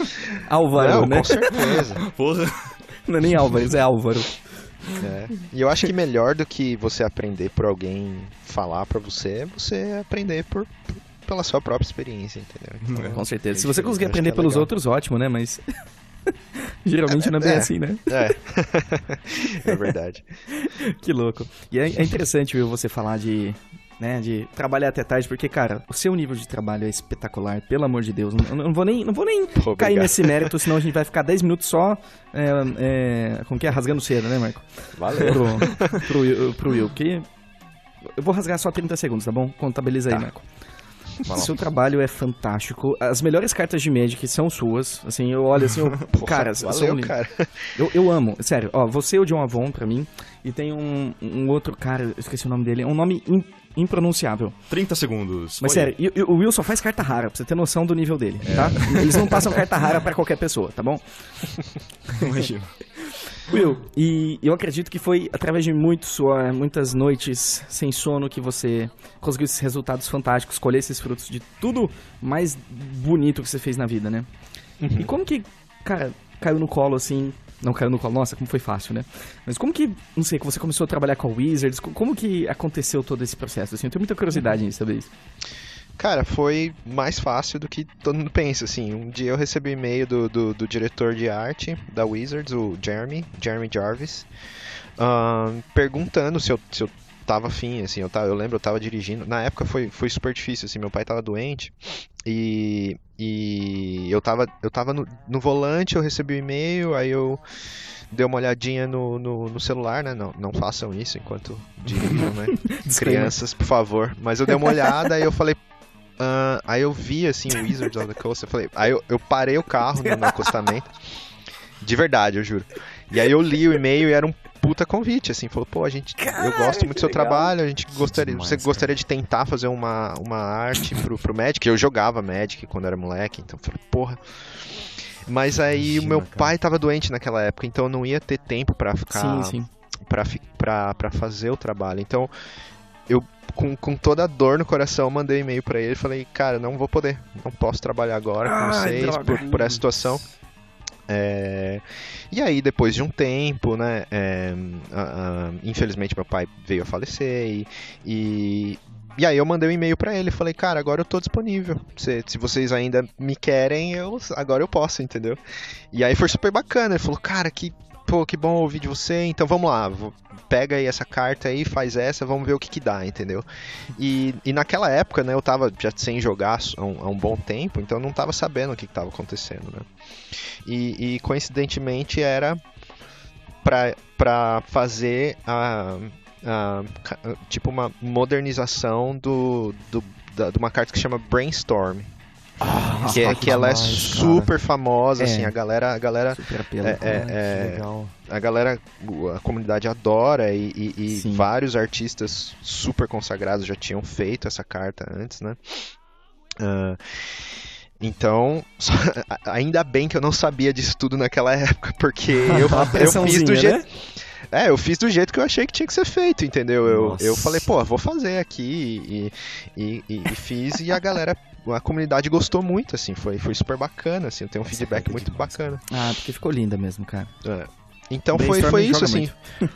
Speaker 1: Álvaro,
Speaker 2: Não,
Speaker 1: né?
Speaker 2: com certeza.
Speaker 3: Porra.
Speaker 1: Não é nem Álvares, é Álvaro.
Speaker 2: É. E eu acho que melhor do que você aprender por alguém falar pra você, é você aprender por, por- pela sua própria experiência, entendeu? Então,
Speaker 1: Com certeza. Se
Speaker 2: eu
Speaker 1: você
Speaker 2: acho
Speaker 1: conseguir
Speaker 2: que
Speaker 1: aprender
Speaker 2: é
Speaker 1: pelos
Speaker 2: legal.
Speaker 1: outros, ótimo, né? Mas geralmente não é bem
Speaker 2: É.
Speaker 1: assim, né?
Speaker 2: É. É verdade.
Speaker 1: Que louco. E é, é interessante, viu, você falar de, né, de trabalhar até tarde, porque, cara, o seu nível de trabalho é espetacular, pelo amor de Deus. Não, não vou nem, não vou nem
Speaker 2: Pô,
Speaker 1: cair
Speaker 2: obrigado.
Speaker 1: nesse mérito, senão a gente vai ficar dez minutos só, é, é, como que é? Rasgando seda, né, Marco?
Speaker 2: Valeu.
Speaker 1: Pro, pro, Will- pro Will, que... Eu vou rasgar só trinta segundos, tá bom? Contabiliza aí,
Speaker 2: Tá.
Speaker 1: Marco.
Speaker 2: Vamos lá.
Speaker 1: Seu trabalho é fantástico. As melhores cartas de Magic são suas. Assim, eu olho assim, eu,
Speaker 2: Porra,
Speaker 1: cara, são
Speaker 2: valeu,
Speaker 1: lindas.
Speaker 2: cara.
Speaker 1: Eu, eu amo, sério. Ó, você e o John Avon pra mim. E tem um, um outro cara, eu esqueci o nome dele. É um nome im- impronunciável.
Speaker 3: trinta segundos.
Speaker 1: Mas
Speaker 3: Foi.
Speaker 1: sério, e- e o Will só faz carta rara, pra você ter noção do nível dele, tá? Eles não passam carta rara pra qualquer pessoa, tá bom?
Speaker 3: Imagina.
Speaker 1: Will, e eu acredito que foi através de muito suor, muitas noites sem sono que você conseguiu esses resultados fantásticos, colher esses frutos de tudo mais bonito que você fez na vida, né? E como que, cara, caiu no colo assim... Não caiu no colo, nossa, como foi fácil, né? Mas como que, não sei, que você começou a trabalhar com a Wizards, co- como que aconteceu todo esse processo? Assim, eu tenho muita curiosidade em saber isso.
Speaker 2: Cara, foi mais fácil do que todo mundo pensa, assim. Um dia eu recebi um e-mail do, do, do diretor de arte da Wizards, o Jeremy, Jeremy Jarvis, ahn, perguntando se eu, se eu tava afim, assim, eu, tava, eu lembro, eu tava dirigindo, na época foi, foi super difícil, assim, meu pai tava doente, e, e eu tava, eu tava no, no volante, eu recebi o e-mail, aí eu dei uma olhadinha no, no, no celular, né, não, não façam isso enquanto dirigam, né,
Speaker 1: Disclaimer.
Speaker 2: crianças, por favor, mas eu dei uma olhada e eu falei, uh, aí eu vi, assim, o Wizards of the Coast, eu falei... Aí eu, eu parei o carro no, no acostamento. De verdade, eu juro. E aí eu li o e-mail e era um puta convite, assim. Falou, pô, a gente...
Speaker 1: Cara,
Speaker 2: eu gosto muito do seu
Speaker 1: legal.
Speaker 2: trabalho, a gente gostaria...
Speaker 3: demais,
Speaker 2: você
Speaker 3: cara.
Speaker 2: gostaria de tentar fazer uma, uma arte pro, pro Magic? Eu jogava Magic quando era moleque, então eu falei, porra... Mas aí
Speaker 3: Imagina,
Speaker 2: o meu
Speaker 3: cara.
Speaker 2: pai tava doente naquela época, então eu não ia ter tempo pra ficar...
Speaker 1: Sim, sim.
Speaker 2: Pra, fi- pra, pra fazer o trabalho. Então, eu, com, com toda a dor no coração, mandei um e-mail pra ele e falei, cara, não vou poder, não posso trabalhar agora com
Speaker 1: Ai,
Speaker 2: vocês
Speaker 1: droga.
Speaker 2: por, por essa situação. É, e aí, depois de um tempo, né, é, a- a- infelizmente meu pai veio a falecer e, e, e aí eu mandei um e-mail pra ele, falei, cara, agora eu tô disponível, se, se vocês ainda me querem, eu, agora eu posso, entendeu? E aí foi super bacana, ele falou, cara, que, pô, que bom ouvir de você, então vamos lá, vou- pega aí essa carta aí, faz essa, vamos ver o que que dá, entendeu? E, e naquela época, né, eu tava já sem jogar há um, há um bom tempo, então eu não tava sabendo o que que tava acontecendo, né? E, e coincidentemente era pra, pra fazer a, a- ca- tipo uma modernização do, do, da- de uma carta que chama Brainstorm. que, é, que ela é
Speaker 3: demais,
Speaker 2: super famosa,
Speaker 1: É.
Speaker 2: assim, a galera, a galera,
Speaker 1: Super apelo.
Speaker 2: é, é,
Speaker 3: Que
Speaker 2: é,
Speaker 3: legal.
Speaker 2: a galera, a comunidade adora e, e- e
Speaker 1: Sim.
Speaker 2: vários artistas super consagrados já tinham feito essa carta antes, né? Ah, então, só- ainda bem que eu não sabia disso tudo naquela época, porque eu, eu fiz do
Speaker 1: pressãozinha,
Speaker 2: jeito,
Speaker 1: né?
Speaker 2: é, eu fiz do jeito que eu achei que tinha que ser feito, entendeu? Eu,
Speaker 3: Nossa.
Speaker 2: eu falei, pô, vou fazer aqui e, e, e- e fiz e a galera, a comunidade gostou muito, assim, foi, foi super bacana, assim, eu tenho um
Speaker 3: Essa
Speaker 2: feedback
Speaker 3: carta é
Speaker 2: muito
Speaker 3: demais,
Speaker 2: bacana.
Speaker 1: Ah, porque ficou linda mesmo, cara.
Speaker 2: É. Então foi,
Speaker 1: Brainstorm
Speaker 2: foi isso,
Speaker 1: joga
Speaker 2: assim.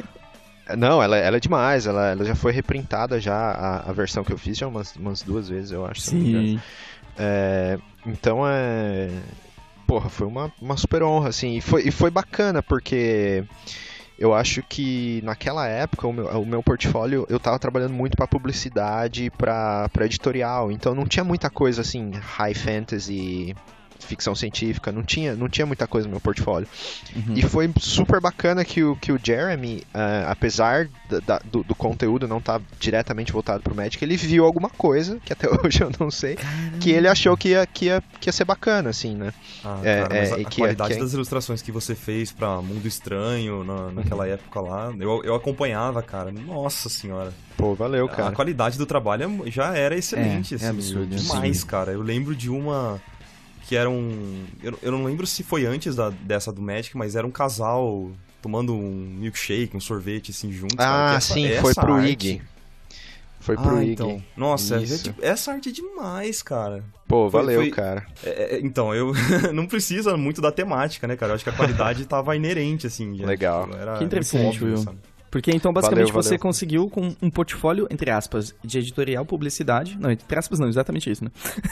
Speaker 2: Não, ela, ela é demais, ela, ela já foi reprintada já, a, a versão que eu fiz já umas, umas duas vezes, eu acho. se não me engano.
Speaker 1: Sim.
Speaker 2: É, então é. Porra, foi uma, uma super honra, assim. E foi, e foi bacana, porque eu acho que naquela época o meu, o meu portfólio eu tava trabalhando muito pra publicidade, pra, pra editorial. Então não tinha muita coisa assim, high fantasy, ficção científica, não tinha, não tinha muita coisa no meu portfólio.
Speaker 1: Uhum.
Speaker 2: E foi super bacana que o, que o Jeremy, ah, apesar da- da- do, do conteúdo não estar diretamente voltado pro Magic, ele viu alguma coisa, que até hoje eu não sei, que ele achou que ia, que ia, que ia ser bacana, assim, né?
Speaker 3: Ah,
Speaker 2: É,
Speaker 3: cara, mas
Speaker 2: é,
Speaker 3: a,
Speaker 2: e
Speaker 3: a
Speaker 2: que-
Speaker 3: qualidade
Speaker 2: que-
Speaker 3: das ilustrações que você fez pra Mundo Estranho na, naquela época lá, eu, eu acompanhava, cara. Nossa senhora.
Speaker 2: Pô, valeu,
Speaker 3: A
Speaker 2: cara.
Speaker 3: qualidade do trabalho é- já era excelente,
Speaker 1: É, é
Speaker 3: assim.
Speaker 1: absurdo, é
Speaker 3: demais,
Speaker 1: absurdo.
Speaker 3: cara. Eu lembro de uma que era um... Eu, eu não lembro se foi antes da, dessa do Magic, mas era um casal tomando um milkshake, um sorvete, assim, juntos. cara,
Speaker 2: Ah,
Speaker 3: que essa-
Speaker 2: sim,
Speaker 3: essa
Speaker 2: foi pro
Speaker 3: arte-
Speaker 2: Ig. Foi pro
Speaker 3: Ah,
Speaker 2: Ig.
Speaker 3: então. Nossa, é-
Speaker 2: Isso.
Speaker 3: essa arte é demais, cara.
Speaker 2: Pô,
Speaker 3: Foi-
Speaker 2: valeu,
Speaker 3: foi-
Speaker 2: cara.
Speaker 3: É, é, então, eu não precisa muito da temática, né, cara? Eu acho que a qualidade tava inerente, assim. já.
Speaker 2: Legal.
Speaker 3: Era
Speaker 1: Que interessante,
Speaker 3: muito óbvio,
Speaker 1: Will.
Speaker 3: sabe?
Speaker 1: Porque então, basicamente,
Speaker 2: Valeu,
Speaker 1: você
Speaker 2: valeu.
Speaker 1: conseguiu com um portfólio, entre aspas, de editorial, publicidade. Não, entre aspas não, exatamente isso, né?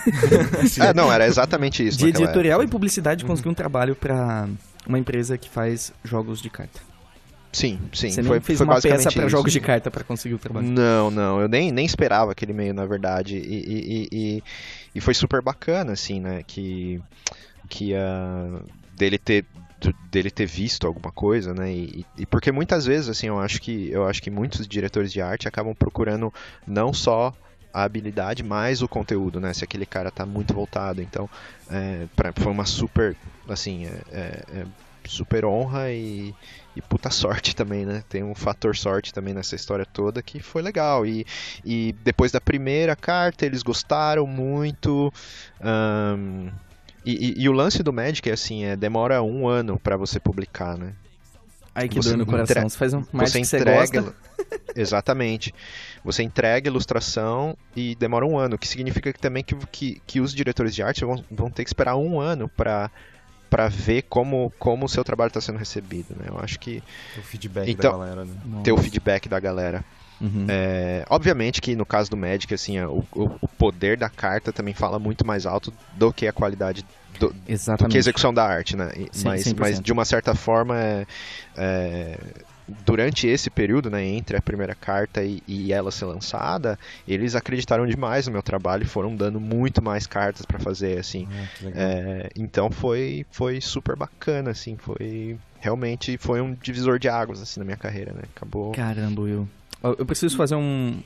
Speaker 2: É, não, era exatamente isso.
Speaker 1: De
Speaker 2: naquela
Speaker 1: editorial
Speaker 2: época.
Speaker 1: e publicidade, conseguiu um trabalho pra uma empresa que faz jogos de carta.
Speaker 2: Sim, sim.
Speaker 1: Você
Speaker 2: foi,
Speaker 1: nem fez
Speaker 2: foi
Speaker 1: uma
Speaker 2: basicamente
Speaker 1: peça pra
Speaker 2: isso.
Speaker 1: jogos de carta pra conseguir o trabalho.
Speaker 2: Não, não, eu nem, nem esperava aquele e-mail, na verdade, e, e, e, e- e foi super bacana, assim, né, que, que ah, dele ter do- dele ter visto alguma coisa, né, e, e porque muitas vezes, assim, eu acho que eu acho que muitos diretores de arte acabam procurando não só a habilidade, mas o conteúdo, né, se aquele cara tá muito voltado, então, é, pra, foi uma super, assim, é, é, é super honra e E puta sorte também, né? Tem um fator sorte também nessa história toda que foi legal. E, e depois da primeira carta, eles gostaram muito. ahn, e, e- e o lance do Magic é assim, é, demora um ano pra você publicar, né?
Speaker 1: Aí que
Speaker 2: Você
Speaker 1: dor no coração.
Speaker 2: entre-
Speaker 1: Você faz um mais
Speaker 2: você
Speaker 1: que você
Speaker 2: entrega.
Speaker 1: gosta.
Speaker 2: Exatamente. Você entrega a ilustração e demora um ano. O que significa que também que, que, que os diretores de arte vão, vão ter que esperar um ano pra, pra ver como, como o seu trabalho está sendo recebido, né? Eu acho que
Speaker 3: O feedback
Speaker 2: Então-
Speaker 3: da galera, né?
Speaker 2: ter o feedback da galera.
Speaker 1: Uhum.
Speaker 2: É, obviamente que no caso do Magic, assim, o, o- o poder da carta também fala muito mais alto do que a qualidade do, do
Speaker 1: Exatamente.
Speaker 2: que a execução da arte, né? E-
Speaker 1: Sim,
Speaker 2: mas,
Speaker 1: cem por
Speaker 2: mas
Speaker 1: cento.
Speaker 2: de uma certa forma, é, é, durante esse período, né, entre a primeira carta e, e ela ser lançada, eles acreditaram demais no meu trabalho e foram dando muito mais cartas para fazer, assim.
Speaker 3: Ah, que legal.
Speaker 2: É, então foi, foi super bacana, assim, foi realmente foi um divisor de águas assim na minha carreira, né? Acabou.
Speaker 1: Caramba, Will. Ó, eu preciso fazer um,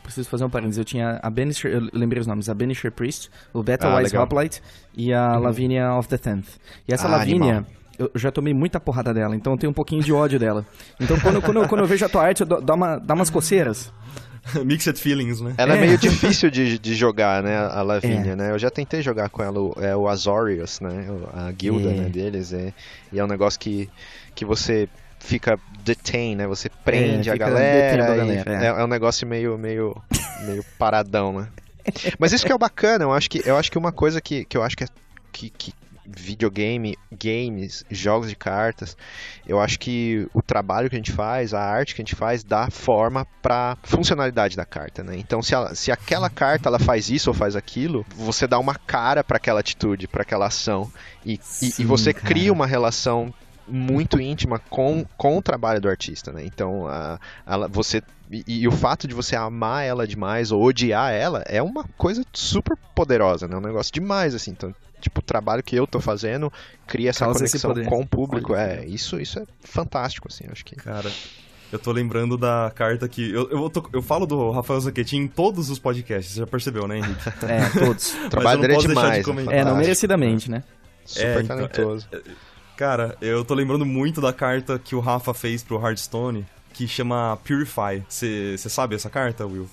Speaker 1: preciso fazer um parênteses. Eu tinha a Banisher, eu lembrei os nomes, a Banisher Priest, o Beta
Speaker 2: Ah,
Speaker 1: Wise
Speaker 2: legal.
Speaker 1: Hoplite e a
Speaker 2: Uhum.
Speaker 1: Lavinia of the Tenth. E essa
Speaker 2: Ah,
Speaker 1: Lavinia,
Speaker 2: animal.
Speaker 1: eu já tomei muita porrada dela, então eu tenho um pouquinho de ódio dela. Então quando, quando, eu, quando eu vejo a tua arte, eu dou, dá, uma, dá umas coceiras.
Speaker 3: Mixed feelings, né?
Speaker 2: Ela é,
Speaker 1: É.
Speaker 2: meio difícil de, de jogar, né, a Lavínia,
Speaker 1: É.
Speaker 2: né? Eu já tentei jogar com ela, o, é o Azorius, né? o- A guilda,
Speaker 1: É.
Speaker 2: né, deles. É, e é um negócio que, que você fica detain, né? Você prende
Speaker 1: É,
Speaker 2: a
Speaker 1: fica
Speaker 2: galera.
Speaker 1: detendo a
Speaker 2: e
Speaker 1: galera, é.
Speaker 2: é. é um negócio meio, meio, meio paradão, né? Mas isso que é o bacana, eu acho que, eu acho que uma coisa que, que eu acho que é que, que videogame, games, jogos de cartas, eu acho que o trabalho que a gente faz, a arte que a gente faz, dá forma pra funcionalidade da carta, né? Então, se, ela, se aquela carta ela faz isso ou faz aquilo, você dá uma cara pra aquela atitude, pra aquela ação. E, e,
Speaker 1: Sim,
Speaker 2: e você
Speaker 1: cara.
Speaker 2: cria uma relação muito íntima com, com o trabalho do artista, né? Então, a, ela, você e, e o fato de você amar ela demais ou odiar ela é uma coisa super poderosa, né? Um negócio demais, assim. Então, tipo, o trabalho que eu tô fazendo cria essa
Speaker 1: Causa esse
Speaker 2: conexão
Speaker 1: poder.
Speaker 2: com o público.
Speaker 1: Olha,
Speaker 2: É, isso, isso é fantástico, assim, acho que...
Speaker 3: Cara, eu tô lembrando da carta que... Eu, eu, tô- eu falo do Rafael Zacchetti em todos os podcasts, você já percebeu, né, Henrique?
Speaker 1: É, todos.
Speaker 2: O trabalho
Speaker 3: não
Speaker 2: dele é
Speaker 3: posso deixar de
Speaker 2: demais,
Speaker 3: comentar.
Speaker 1: É, não
Speaker 2: fantástico.
Speaker 1: merecidamente, né?
Speaker 2: Super
Speaker 3: É, então,
Speaker 2: talentoso.
Speaker 3: Cara, eu tô lembrando muito da carta que o Rafa fez pro Hearthstone, que chama Purify. Você sabe essa carta, Will?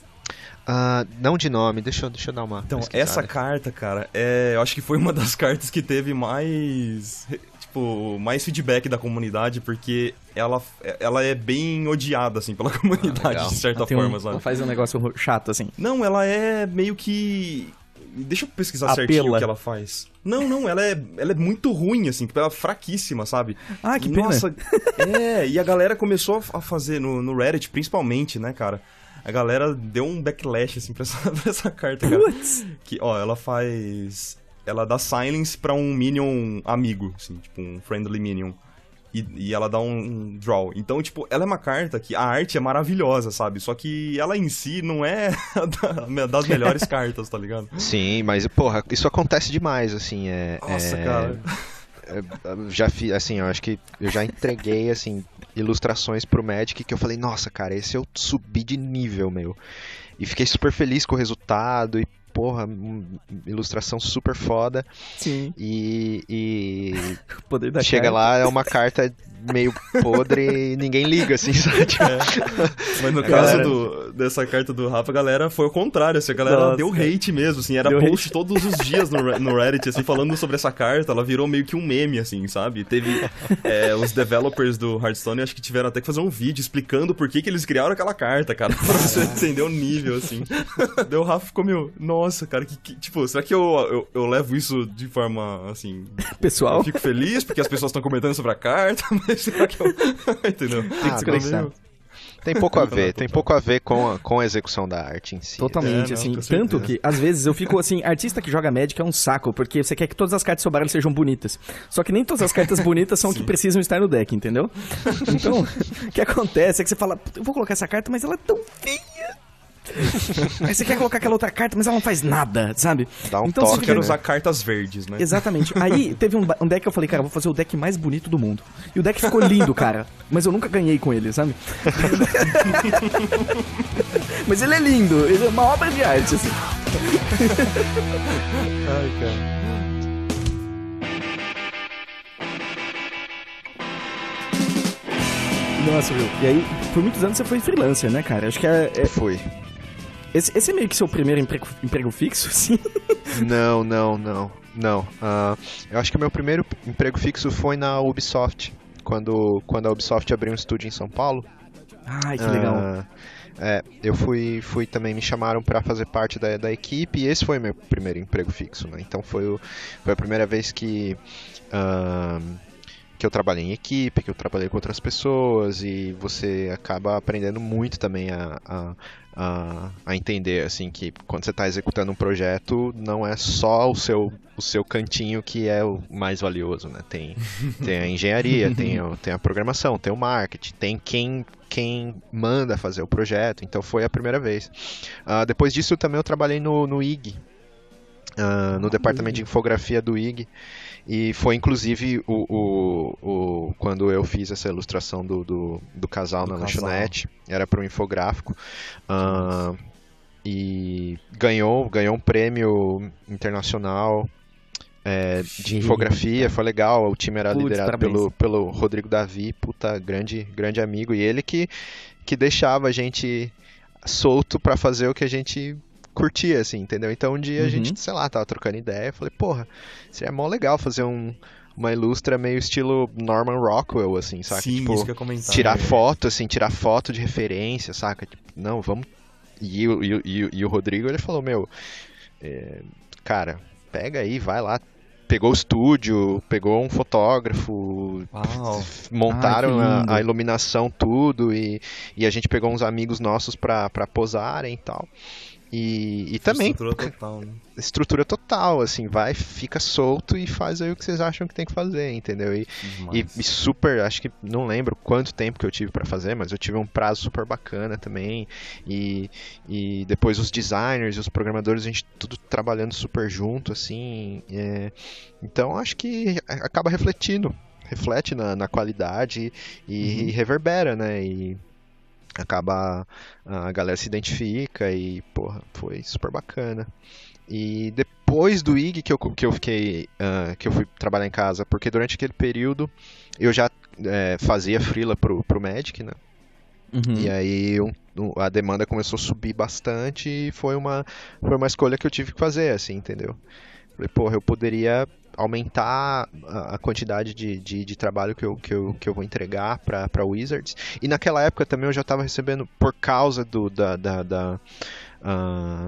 Speaker 2: Ah, não de nome, deixa eu, deixa eu dar uma
Speaker 3: Então,
Speaker 2: pesquisada.
Speaker 3: essa carta, cara, é, eu acho que foi uma das cartas que teve mais, tipo, mais feedback da comunidade, porque ela, ela é bem odiada, assim, pela comunidade,
Speaker 2: legal.
Speaker 3: de certa
Speaker 1: Ela tem um-
Speaker 3: forma, sabe?
Speaker 1: ela faz um negócio chato, assim.
Speaker 3: Não, ela é meio que... Deixa eu pesquisar
Speaker 1: Apela.
Speaker 3: certinho o que ela faz. Não, não, ela é, ela é muito ruim, assim, ela é fraquíssima, sabe?
Speaker 1: Ah, que pena.
Speaker 3: Nossa, é, e a galera começou a fazer no, no Reddit, principalmente, né, cara? A galera deu um backlash, assim, pra essa, pra essa carta, cara.
Speaker 1: Putz!
Speaker 3: Que, ó, ela faz... Ela dá silence pra um minion amigo, assim, tipo, um friendly minion. E, e ela dá um, um draw. Então, tipo, ela é uma carta que a arte é maravilhosa, sabe? Só que ela em si não é da- das melhores cartas, tá ligado?
Speaker 2: Sim, mas, porra, isso acontece demais, assim, é...
Speaker 3: Nossa,
Speaker 2: é-
Speaker 3: cara.
Speaker 2: eu já fiz, assim, eu acho que eu já entreguei, assim, ilustrações pro Magic que eu falei, nossa, cara, esse eu subi de nível, meu. E fiquei super feliz com o resultado e, porra, um- ilustração super foda.
Speaker 1: Sim,
Speaker 2: E, e
Speaker 1: o poder da
Speaker 2: chega
Speaker 1: carta.
Speaker 2: lá, é uma carta meio podre e ninguém liga, assim, sabe? Tipo,
Speaker 3: Mas no
Speaker 1: A
Speaker 3: caso
Speaker 1: galera-
Speaker 3: do, dessa carta do Rafa, a galera foi ao contrário, assim, a galera
Speaker 1: Nossa.
Speaker 3: deu hate mesmo, assim, era
Speaker 1: Deu
Speaker 3: post
Speaker 1: hate.
Speaker 3: todos os dias no, Re- no Reddit, assim, falando sobre essa carta, ela virou meio que um meme, assim, sabe? Teve é, os developers do Hearthstone, acho que tiveram até que fazer um vídeo explicando por que, que eles criaram aquela carta, cara, pra você entender o nível, assim. Daí o Rafa ficou meio, nossa, cara, que, que- tipo, será que eu, eu, eu levo isso de forma, assim,
Speaker 1: Pessoal,
Speaker 3: eu fico feliz porque as pessoas estão comentando sobre a carta, mas será que eu... Entendeu?
Speaker 2: Ah,
Speaker 3: Ficou
Speaker 2: tem-
Speaker 3: meio-
Speaker 2: tem pouco a ver,
Speaker 3: Não,
Speaker 2: tem
Speaker 3: total.
Speaker 2: pouco a ver com a, com a execução da arte em si.
Speaker 1: totalmente,
Speaker 3: É, não,
Speaker 1: assim.
Speaker 3: com certeza.
Speaker 1: Tanto que, às vezes, eu fico assim, artista que joga Magic é um saco, porque você quer que todas as cartas seu baralho sejam bonitas. Só que nem todas as cartas bonitas são que precisam estar no deck, entendeu? Então, o que acontece é que você fala, "Puta, eu vou colocar essa carta, mas ela é tão feia. Aí você quer colocar aquela outra carta, mas ela não faz nada, sabe?
Speaker 2: Dá um
Speaker 1: Então, você
Speaker 3: Eu
Speaker 2: toque,
Speaker 3: quero
Speaker 2: né?
Speaker 3: usar cartas verdes, né?
Speaker 1: Exatamente. Aí teve um, ba- um deck que eu falei, cara, eu vou fazer o deck mais bonito do mundo. E o deck ficou lindo, cara. Mas eu nunca ganhei com ele, sabe? Mas ele é lindo. Ele é uma obra de arte, assim.
Speaker 2: Ai, cara.
Speaker 1: Nossa, viu? E aí, por muitos anos você foi freelancer, né, cara? Acho que é, é-
Speaker 2: Fui.
Speaker 1: esse, esse é meio que seu primeiro emprego, emprego fixo, assim.
Speaker 2: Não, não, não, não. Ah, eu acho que o meu primeiro emprego fixo foi na Ubisoft, quando, quando a Ubisoft abriu um estúdio em São Paulo.
Speaker 1: Ai, que legal.
Speaker 2: Ah, é, eu fui, fui também, me chamaram para fazer parte da, da equipe e esse foi meu primeiro emprego fixo, né? Então foi, o, foi a primeira vez que, ah, que eu trabalhei em equipe, que eu trabalhei com outras pessoas e você acaba aprendendo muito também a, a, a, a entender, assim, que quando você está executando um projeto não é só o seu, o seu cantinho que é o mais valioso, né? Tem, tem a engenharia, tem, o- tem a programação, tem o marketing, tem quem quem manda fazer o projeto, então foi a primeira vez. Ah, depois disso também eu trabalhei no, no I G, ah, no departamento de infografia do I G, e foi inclusive o, o, o, quando eu fiz essa ilustração do, do, do casal
Speaker 3: Do
Speaker 2: na
Speaker 3: casal.
Speaker 2: lanchonete, era para um infográfico. Ah, e ganhou, ganhou um prêmio internacional é, de infografia, foi legal. O time era
Speaker 1: Putz,
Speaker 2: liderado
Speaker 1: parabéns.
Speaker 2: pelo, pelo Rodrigo Davi, puta, grande, grande amigo, e ele que, que deixava a gente solto pra fazer o que a gente curtia, assim, entendeu? Então um dia
Speaker 1: Uhum.
Speaker 2: a gente, sei lá, tava trocando ideia, eu falei, porra, seria mó legal fazer um, uma ilustra meio estilo Norman Rockwell, assim, saca?
Speaker 3: Sim,
Speaker 2: tipo,
Speaker 3: isso que eu ia comentar.
Speaker 2: tirar
Speaker 3: É.
Speaker 2: foto, assim, tirar foto de referência, saca? Tipo, não, vamos... E, o- e, o- e, o- e o Rodrigo, ele falou, meu, é, cara, pega aí, vai lá. Pegou o estúdio, pegou um fotógrafo,
Speaker 3: Uau.
Speaker 2: montaram
Speaker 1: Ai, que
Speaker 2: a,
Speaker 1: lindo.
Speaker 2: a iluminação, tudo, e, e a gente pegou uns amigos nossos pra, pra posarem e tal. E, e também,
Speaker 3: Estrutura total, né?
Speaker 2: estrutura total, assim, vai, fica solto e faz aí o que vocês acham que tem que fazer, entendeu? E, e,
Speaker 3: Demais.
Speaker 2: e super, acho que não lembro quanto tempo que eu tive pra fazer, mas eu tive um prazo super bacana também. E, e depois os designers e os programadores, a gente tudo trabalhando super junto, assim. é, então acho que acaba refletindo, reflete na, na qualidade e, e reverbera, né? E acaba a galera se identifica e, porra, foi super bacana. E depois do I G que eu, que eu fiquei, ah, que eu fui trabalhar em casa, porque durante aquele período eu já eh, fazia freela pro, pro Magic, né?
Speaker 1: Uhum.
Speaker 2: E aí um- um- a demanda começou a subir bastante e foi uma, foi uma escolha que eu tive que fazer, assim, entendeu? Falei, porra, eu poderia aumentar a, a quantidade de, de, de trabalho que eu, que, eu, que eu vou entregar pra, pra Wizards. E naquela época também eu já estava recebendo, por causa do, da, da, da, ah,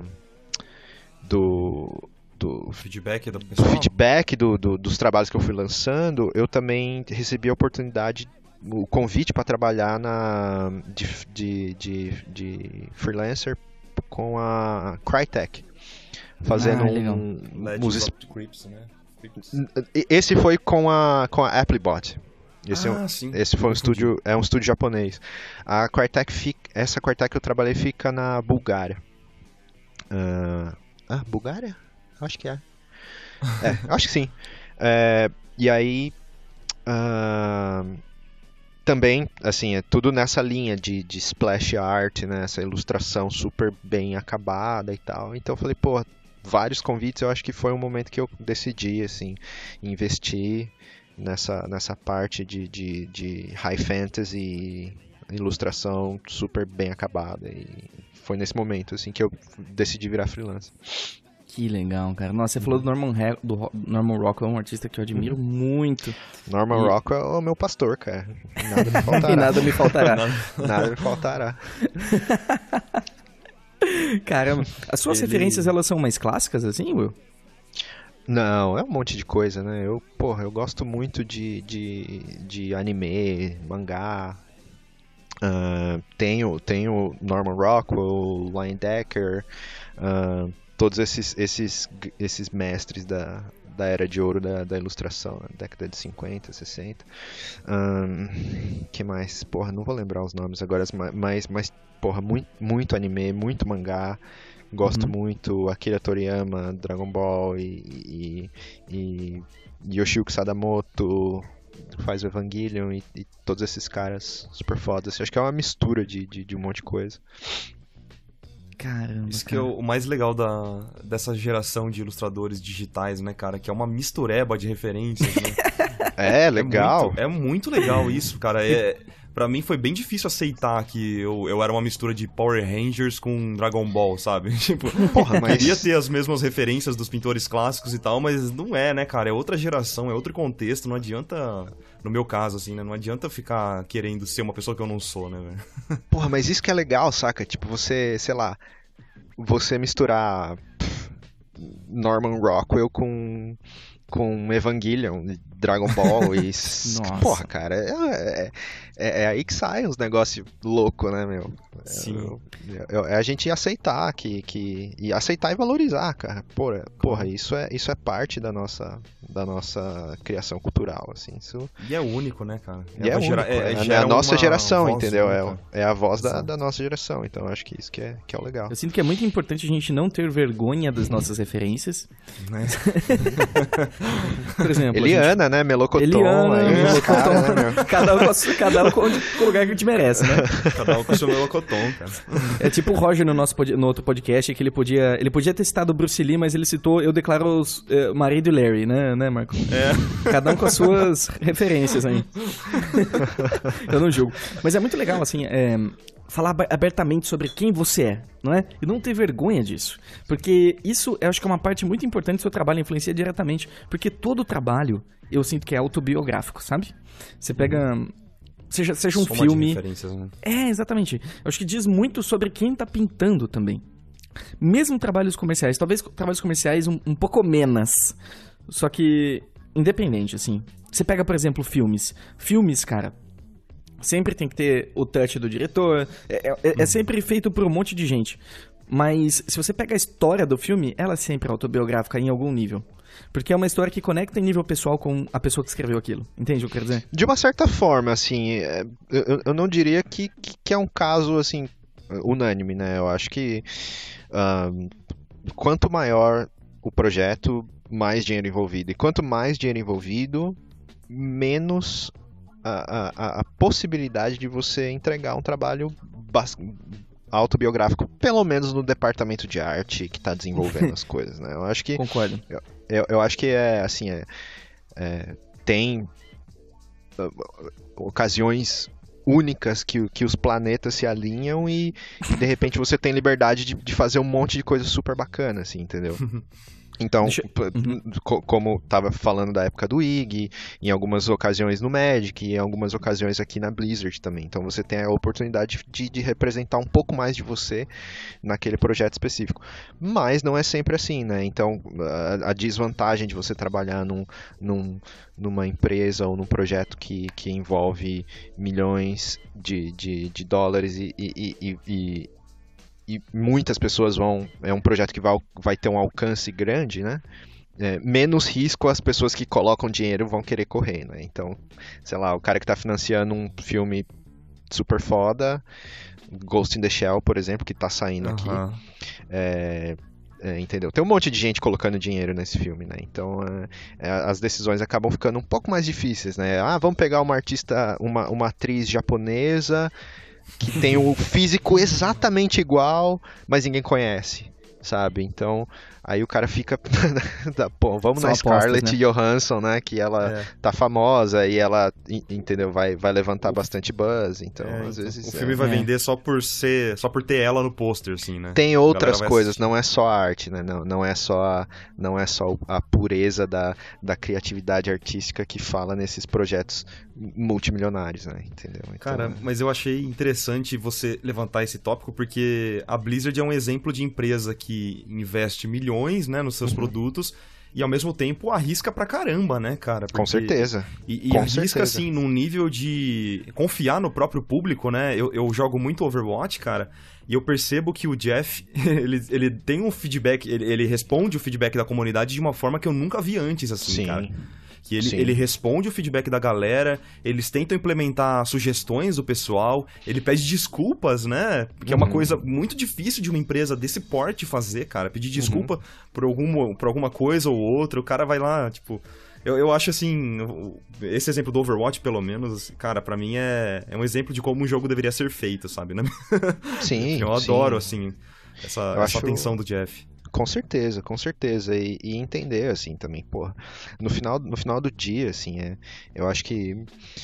Speaker 2: do, do,
Speaker 3: O feedback do
Speaker 2: do
Speaker 3: pessoal.
Speaker 2: feedback do, do- dos trabalhos que eu fui lançando, eu também recebi a oportunidade, o convite para trabalhar na, de, de, de, de freelancer com a Crytek. Fazendo
Speaker 1: Ah, legal.
Speaker 2: um,
Speaker 3: Legends
Speaker 2: uns
Speaker 3: of the Crypts, né? Crypts.
Speaker 2: e- Esse foi com a, com a Applebot. Esse, é um,
Speaker 3: Ah, sim.
Speaker 2: esse foi um
Speaker 3: Confundi.
Speaker 2: estúdio, é um estúdio japonês. A Crytek fica, essa Crytek que eu trabalhei fica na Bulgária. Ah, ah, Bulgária? Acho que é. É, acho que sim. É, e aí, ah, também, assim, é tudo nessa linha de, de splash art, né? Essa ilustração super bem acabada e tal. Então eu falei, pô, vários convites, eu acho que foi um momento que eu decidi, assim, investir nessa, nessa parte de, de, de high fantasy, ilustração super bem acabada. E foi nesse momento, assim, que eu decidi virar freelancer.
Speaker 1: Que legal, cara. Nossa, você falou do Norman, Re- do Ro- Norman Rockwell, um artista que eu admiro muito.
Speaker 2: Norman
Speaker 1: E-
Speaker 2: Rockwell é o meu pastor, cara. Nada me
Speaker 1: E
Speaker 2: faltará.
Speaker 1: nada me faltará.
Speaker 2: Nada me faltará.
Speaker 1: Caramba. As suas
Speaker 3: Ele-
Speaker 1: referências, elas são mais clássicas, assim, Will?
Speaker 2: Não, é um monte de coisa, né? Eu, porra, eu gosto muito de, de, de anime, mangá. Ah, tenho, tenho Norman Rockwell, Leyendecker, ah, todos esses, esses, esses mestres da, da era de ouro da, da ilustração, né? Década de cinquenta, sessenta. Ahn, que mais? Porra, não vou lembrar os nomes agora, mas, mas porra, muito, muito anime, muito mangá. Gosto
Speaker 1: Uhum.
Speaker 2: muito Akira Toriyama, Dragon Ball e, e, e Yoshiyuki Sadamoto, faz o Evangelion e, e todos esses caras super fodas. Acho que é uma mistura de, de, de um monte de coisa.
Speaker 1: Caramba,
Speaker 3: Isso que é
Speaker 1: cara.
Speaker 3: o o mais legal da, dessa geração de ilustradores digitais, né, cara? Que é uma mistureba de referências, né?
Speaker 2: É, legal.
Speaker 3: muito, é muito legal isso, cara. É, pra mim foi bem difícil aceitar que eu, eu era uma mistura de Power Rangers com Dragon Ball, sabe? Tipo,
Speaker 2: Porra, mas...
Speaker 3: queria ter as mesmas referências dos pintores clássicos e tal, mas não é, né, cara? É outra geração, é outro contexto. Não adianta, no meu caso, assim, né? Não adianta ficar querendo ser uma pessoa que eu não sou, né, velho?
Speaker 2: Porra, mas isso que é legal, saca? Tipo, você, sei lá, você misturar pff, Norman Rockwell com, com Evangelion, Dragon Ball e... s-
Speaker 1: Nossa.
Speaker 2: Porra, cara, é, é, é aí que sai uns negócios loucos, né, meu?
Speaker 3: Sim.
Speaker 2: É, é- é a gente aceitar que, que... E aceitar e valorizar, cara. Porra, porra isso, é, isso é parte da nossa, da nossa criação cultural, assim. Isso...
Speaker 3: E é único, né, cara?
Speaker 2: E é,
Speaker 3: uma gera-
Speaker 2: único, é, é
Speaker 3: gera
Speaker 2: a nossa
Speaker 3: uma
Speaker 2: geração,
Speaker 3: voz
Speaker 2: entendeu?
Speaker 3: única.
Speaker 2: É, é a voz da,
Speaker 3: Exato.
Speaker 2: da nossa geração, então eu acho que isso que é, que é o legal.
Speaker 1: Eu sinto que é muito importante a gente não ter vergonha das nossas referências.
Speaker 3: Né?
Speaker 1: Por exemplo...
Speaker 2: Eliana, gente... né? Melocotão.
Speaker 1: Eliana,
Speaker 2: aí,
Speaker 1: Melocotão.
Speaker 2: Cara, né,
Speaker 1: cada um com, a, cada um com o lugar que te merece, né?
Speaker 3: Cada um com o seu Melocotão, cara.
Speaker 1: É tipo o Roger no, nosso, no outro podcast, que ele podia, ele podia ter citado o Bruce Lee, mas ele citou Eu Declaro os, eh, marido e Larry, né, né, Marco?
Speaker 3: É.
Speaker 1: Cada um com as suas referências aí. Eu não julgo. Mas é muito legal, assim, é, falar abertamente sobre quem você é, não é? E não ter vergonha disso. Porque isso, eu acho que é uma parte muito importante do seu trabalho, influencia diretamente. Porque todo trabalho, eu sinto que é autobiográfico, sabe? Você pega... Seja, seja um
Speaker 3: Soma
Speaker 1: filme...
Speaker 3: de referências, né?
Speaker 1: É, exatamente. Eu acho que diz muito sobre quem tá pintando também. Mesmo trabalhos comerciais, talvez trabalhos comerciais um, um pouco menos. Só que, independente, assim. Você pega, por exemplo, filmes. Filmes, cara, sempre tem que ter o touch do diretor. É, é, é sempre feito por um monte de gente. Mas, se você pega a história do filme, ela é sempre autobiográfica em algum nível. Porque é uma história que conecta em nível pessoal com a pessoa que escreveu aquilo. Entende o que eu quero dizer?
Speaker 2: De uma certa forma, assim, eu, eu não diria que, que é um caso, assim, unânime, né? Eu acho que um, quanto maior o projeto, mais dinheiro envolvido. E quanto mais dinheiro envolvido, menos a, a, a possibilidade de você entregar um trabalho bastante autobiográfico, pelo menos no departamento de arte que está desenvolvendo as coisas, né? Eu acho que...
Speaker 1: Concordo.
Speaker 2: Eu, eu, eu acho que é, assim, é, é, tem uh, ocasiões únicas que, que os planetas se alinham e, e de repente você tem liberdade de, de fazer um monte de coisa super bacana, assim, entendeu? Então,
Speaker 1: Deixa... uhum.
Speaker 2: como estava falando da época do I G, em algumas ocasiões no Magic, e em algumas ocasiões aqui na Blizzard também. Então você tem a oportunidade de, de representar um pouco mais de você naquele projeto específico. Mas não é sempre assim, né? Então a, a desvantagem de você trabalhar num, num, numa empresa ou num projeto que, que envolve milhões de, de, de dólares e, e, e, e e muitas pessoas vão... É um projeto que vai, vai ter um alcance grande, né? É, menos risco as pessoas que colocam dinheiro vão querer correr, né? Então, sei lá, o cara que está financiando um filme super foda, Ghost in the Shell, por exemplo, que está saindo
Speaker 3: uhum.
Speaker 2: aqui, é, é, entendeu? Tem um monte de gente colocando dinheiro nesse filme, né? Então, é, as decisões acabam ficando um pouco mais difíceis, né? Ah, vamos pegar uma artista, uma, uma atriz japonesa que tem o físico exatamente igual, mas ninguém conhece, sabe? Então, aí o cara fica... Pô, vamos São na Scarlett apostas, né? Johansson, né? Que ela é. tá famosa e ela, entendeu? Vai, vai levantar bastante buzz, então,
Speaker 3: é,
Speaker 2: às
Speaker 3: então,
Speaker 2: vezes...
Speaker 3: O filme
Speaker 2: é.
Speaker 3: vai vender só por ser... Só por ter ela no pôster, assim, né?
Speaker 2: Tem outras coisas, não é só a arte, né? Não, não é só a, não é só a pureza da, da criatividade artística que fala nesses projetos multimilionários, né? Entendeu? Então...
Speaker 3: Cara, mas eu achei interessante você levantar esse tópico, porque a Blizzard é um exemplo de empresa que investe milhões, né, nos seus uhum. produtos e ao mesmo tempo arrisca pra caramba, né, cara? Porque...
Speaker 2: Com certeza.
Speaker 3: E, e
Speaker 2: Com
Speaker 3: arrisca,
Speaker 2: certeza.
Speaker 3: assim, num nível de confiar no próprio público, né? Eu, eu jogo muito Overwatch, cara, e eu percebo que o Jeff, ele, ele tem um feedback, ele, ele responde o feedback da comunidade de uma forma que eu nunca vi antes, assim,
Speaker 2: Sim.
Speaker 3: cara. Que ele, ele responde o feedback da galera, eles tentam implementar sugestões do pessoal, ele pede desculpas, né? Que uhum. é uma coisa muito difícil de uma empresa desse porte fazer, cara. Pedir desculpa uhum. por, alguma, por alguma coisa ou outra, o cara vai lá, tipo... Eu, eu acho assim, esse exemplo do Overwatch, pelo menos, cara, pra mim é, é um exemplo de como um jogo deveria ser feito, sabe? Né?
Speaker 2: Sim,
Speaker 3: Eu adoro,
Speaker 2: sim.
Speaker 3: assim, essa,
Speaker 2: eu
Speaker 3: essa
Speaker 2: acho...
Speaker 3: atenção do Jeff.
Speaker 2: Com certeza, com certeza. E, e entender, assim, também, porra. No final, no final do dia, assim, é, eu acho que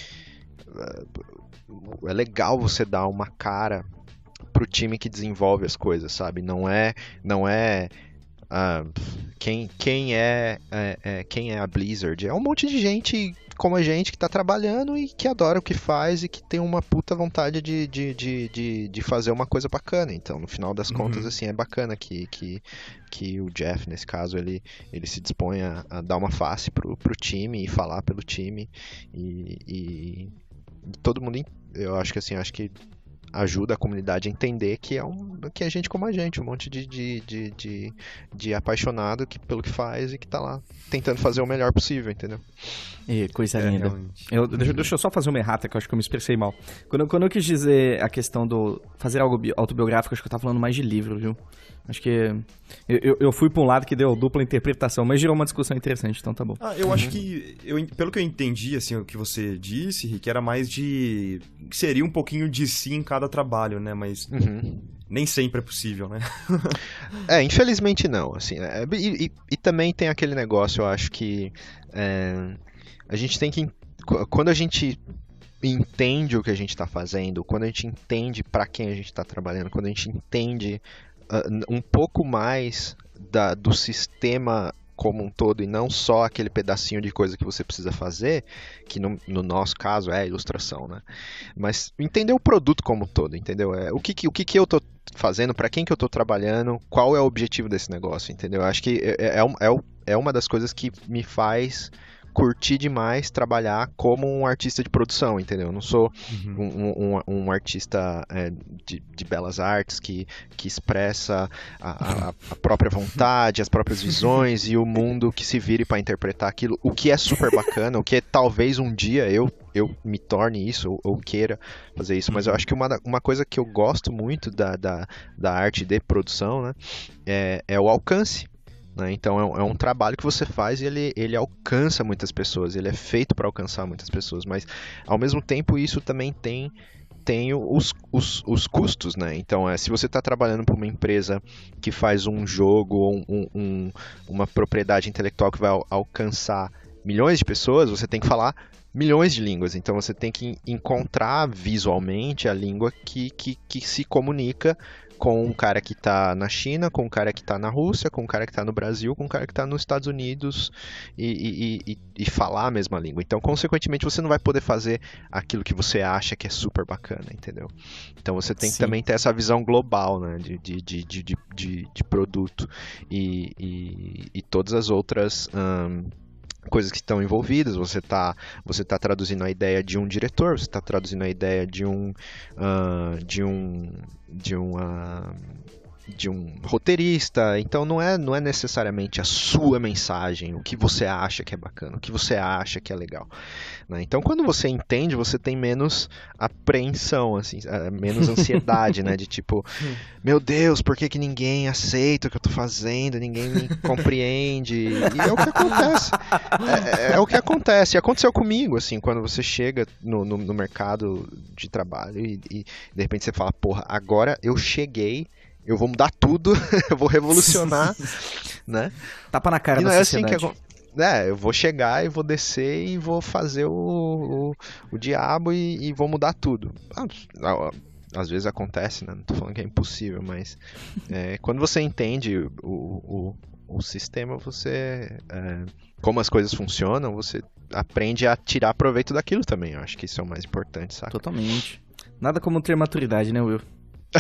Speaker 2: é legal você dar uma cara pro time que desenvolve as coisas, sabe? Não é, não é uh, quem, quem é, é, é quem é a Blizzard. É um monte de gente como a gente que tá trabalhando e que adora o que faz e que tem uma puta vontade de, de, de, de, de fazer uma coisa bacana. Então, no final das uhum. contas, assim, é bacana que, que, que o Jeff, nesse caso, ele, ele se dispõe a, a dar uma face pro, pro time e falar pelo time e, e, e todo mundo, eu acho que assim, acho que ajuda a comunidade a entender que é, um, que é gente como a gente, um monte de, de, de, de, de apaixonado que, pelo que faz e que tá lá tentando fazer o melhor possível, entendeu?
Speaker 1: E coisa
Speaker 3: É,
Speaker 1: linda.
Speaker 3: realmente.
Speaker 1: Eu, deixa, deixa eu só fazer uma errata, que eu acho que eu me expressei mal. Quando, eu- quando eu quis dizer a questão do fazer algo bi- autobiográfico, acho que eu tava falando mais de livro, viu? Acho que eu, eu, eu fui pra um lado que deu dupla interpretação, mas gerou uma discussão interessante, então tá bom.
Speaker 3: Ah, eu acho que, eu, pelo que eu entendi, assim, o que você disse, Rick, era mais de... Seria um pouquinho de si em cada trabalho, né? Mas
Speaker 2: Uhum.
Speaker 3: nem sempre é possível, né?
Speaker 2: É, infelizmente não, assim, é, e, e- e também tem aquele negócio, eu acho que é, a gente tem que, qu- quando a gente entende o que a gente está fazendo, quando a gente entende para quem a gente está trabalhando, quando a gente entende ah, n- um pouco mais da- do sistema como um todo e não só aquele pedacinho de coisa que você precisa fazer, que no, no nosso caso é a ilustração, né? Mas entender o produto como um todo, entendeu? É, o que, que- o que, que eu tô fazendo, para quem que eu tô trabalhando, qual é o objetivo desse negócio, entendeu? Eu acho que é, é, um- é um- é uma das coisas que me faz curtir demais trabalhar como um artista de produção, entendeu? Eu não sou um, um- um- um artista é, de, de belas artes que, que expressa a, a- a própria vontade, as próprias visões e o mundo que se vire para interpretar aquilo, o que é super bacana, o que é, talvez um dia eu, eu me torne isso ou, ou queira fazer isso, mas eu acho que uma, da- uma coisa que eu gosto muito da, da, da arte de produção, né, é, é o alcance. Né? Então é um, é um trabalho que você faz e ele, ele alcança muitas pessoas, ele é feito para alcançar muitas pessoas, mas ao mesmo tempo isso também tem, tem os, os, os custos, né? Então é, se você está trabalhando para uma empresa que faz um jogo ou um, um, uma propriedade intelectual que vai al- alcançar milhões de pessoas, você tem que falar milhões de línguas, então você tem que encontrar visualmente a língua que, que, que se comunica com um cara que está na China, com um cara que está na Rússia, com um cara que está no Brasil, com um cara que está nos Estados Unidos e, e, e, e falar a mesma língua. Então, consequentemente, você não vai poder fazer aquilo que você acha que é super bacana, entendeu? Então, você tem que
Speaker 1: Sim.
Speaker 2: também ter essa visão global, né, de, de, de, de, de, de- de produto e, e, e todas as outras... ahn, coisas que estão envolvidas, você está você tá traduzindo a ideia de um diretor, você está traduzindo a ideia de um ah, de um de uma de um roteirista, então não é, não é necessariamente a sua mensagem, o que você acha que é bacana, o que você acha que é legal, né? Então quando você entende, você tem menos apreensão, assim, eh, menos ansiedade, né, de tipo, meu Deus, por que que ninguém aceita o que eu tô fazendo, ninguém me compreende, e é o que acontece, é, é- é o que acontece, e aconteceu comigo, assim, quando você chega no, no, no mercado de trabalho e, e de repente você fala, porra, agora eu cheguei, eu vou mudar tudo, eu vou revolucionar, né?
Speaker 1: Tapa na cara
Speaker 2: E
Speaker 1: da
Speaker 2: não é assim que
Speaker 1: sociedade.
Speaker 2: acon- é, eu vou chegar e vou descer e vou fazer o, o, o diabo e, e vou mudar tudo. Ah, ah, às vezes acontece, né? Não tô falando que é impossível, mas é, quando você entende o, o, o sistema, você... é, como as coisas funcionam, você aprende a tirar proveito daquilo também. Eu acho que isso é o mais importante, saca?
Speaker 1: Totalmente. Nada como ter maturidade, né, Will?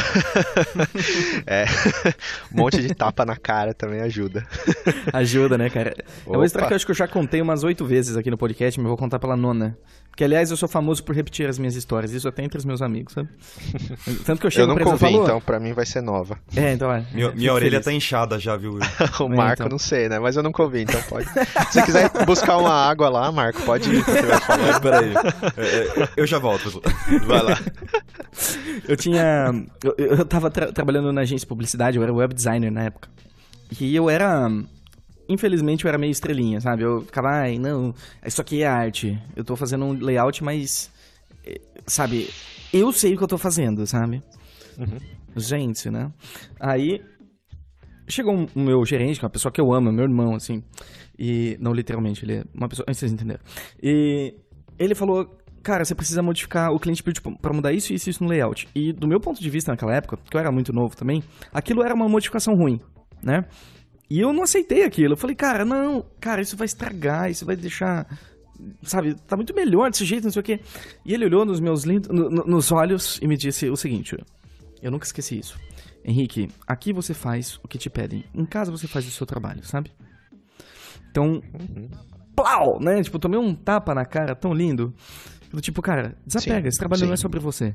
Speaker 2: É, um monte de tapa na cara também ajuda.
Speaker 1: Ajuda, né, cara? É uma
Speaker 2: Opa.
Speaker 1: história que eu acho que eu já contei umas oito vezes aqui no podcast, mas eu vou contar pela nona. Porque, aliás, eu sou famoso por repetir as minhas histórias, isso até entre os meus amigos, sabe? Tanto que eu chego
Speaker 2: Eu não
Speaker 1: pra eles e
Speaker 2: convi,
Speaker 1: falo...
Speaker 2: então pra mim vai ser nova.
Speaker 1: É, então é.
Speaker 3: Minha,
Speaker 1: Fico
Speaker 3: minha orelha
Speaker 1: feliz.
Speaker 3: tá inchada já, viu? Will?
Speaker 2: O Marco,
Speaker 1: então.
Speaker 2: não sei, né? Mas eu não convi, então pode. Se você quiser buscar uma água lá, Marco, pode ir. que você vai falar.
Speaker 3: É, peraí. É, é, eu já volto, pessoal.
Speaker 2: Vai lá.
Speaker 1: Eu tinha... Eu, eu tava tra- trabalhando na agência de publicidade, eu era web designer na época. E eu era... Infelizmente, eu era meio estrelinha, sabe? Eu ficava, ai, não, isso aqui é arte. Eu tô fazendo um layout, mas... eh, Sabe, eu sei o que eu tô fazendo, sabe?
Speaker 2: Uhum.
Speaker 1: Gente, né? Aí... Chegou um, um meu gerente, que é uma pessoa que eu amo, meu irmão, assim. E... Não literalmente, ele é uma pessoa... Vocês entenderam. E... Ele falou... Cara, você precisa modificar, o cliente pediu pra mudar isso, isso e isso no layout. E do meu ponto de vista naquela época, que eu era muito novo também, aquilo era uma modificação ruim, né? E eu não aceitei aquilo. Eu falei, cara, não, cara, isso vai estragar, isso vai deixar, sabe, tá muito melhor desse jeito, não sei o quê. E ele olhou nos meus lindos, no- no- nos olhos e me disse o seguinte, eu nunca esqueci isso. Henrique, aqui você faz o que te pedem, em casa você faz o seu trabalho, sabe? Então, plau, né? Tipo, eu tomei um tapa na cara tão lindo. Do tipo, cara, desapega,
Speaker 2: Sim,
Speaker 1: esse trabalho
Speaker 2: sim.
Speaker 1: não é sobre você.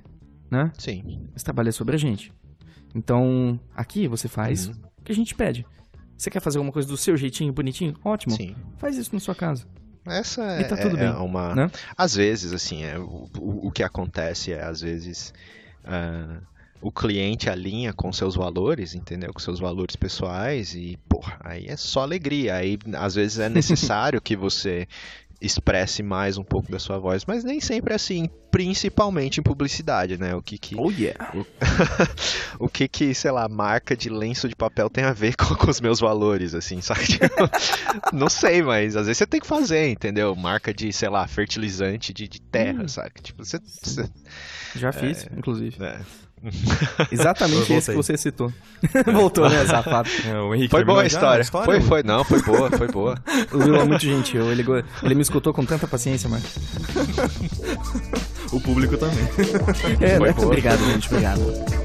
Speaker 1: né?
Speaker 2: Sim.
Speaker 1: Esse trabalho é sobre a gente. Então, aqui você faz
Speaker 2: Uhum.
Speaker 1: o que a gente pede. Você quer fazer alguma coisa do seu jeitinho, bonitinho? Ótimo.
Speaker 2: Sim.
Speaker 1: Faz isso na sua casa.
Speaker 2: Essa
Speaker 1: E
Speaker 2: é,
Speaker 1: tá tudo
Speaker 2: é
Speaker 1: bem,
Speaker 2: uma...
Speaker 1: né?
Speaker 2: Às vezes, assim, é, o, o, o que acontece é, às vezes, uh, o cliente alinha com seus valores, entendeu? Com seus valores pessoais e, porra, aí é só alegria. Aí, às vezes, é necessário que você expresse mais um pouco da sua voz, mas nem sempre é assim, principalmente em publicidade, né? O que que...
Speaker 1: Oh, yeah.
Speaker 2: O, o que que, sei lá, marca de lenço de papel tem a ver com, com os meus valores, assim, sabe? Tipo, não sei, mas às vezes você tem que fazer, entendeu? Marca de, sei lá, fertilizante de, de terra,
Speaker 1: Hum.
Speaker 2: sabe? Tipo, você... você
Speaker 1: Já fiz, inclusive.
Speaker 2: é.
Speaker 1: Exatamente
Speaker 3: Eu
Speaker 1: esse que
Speaker 3: voltei.
Speaker 1: você citou. Voltou, né, safado?
Speaker 3: É, o Henrique
Speaker 2: Foi boa a
Speaker 3: terminou já
Speaker 2: história. Foi, foi, não, foi boa, foi boa.
Speaker 1: O Will é muito gentil. Ele, go- ele me escutou com tanta paciência, mas...
Speaker 3: O público também.
Speaker 1: É,
Speaker 2: Foi
Speaker 1: né?
Speaker 2: boa.
Speaker 1: Obrigado, gente. Obrigado.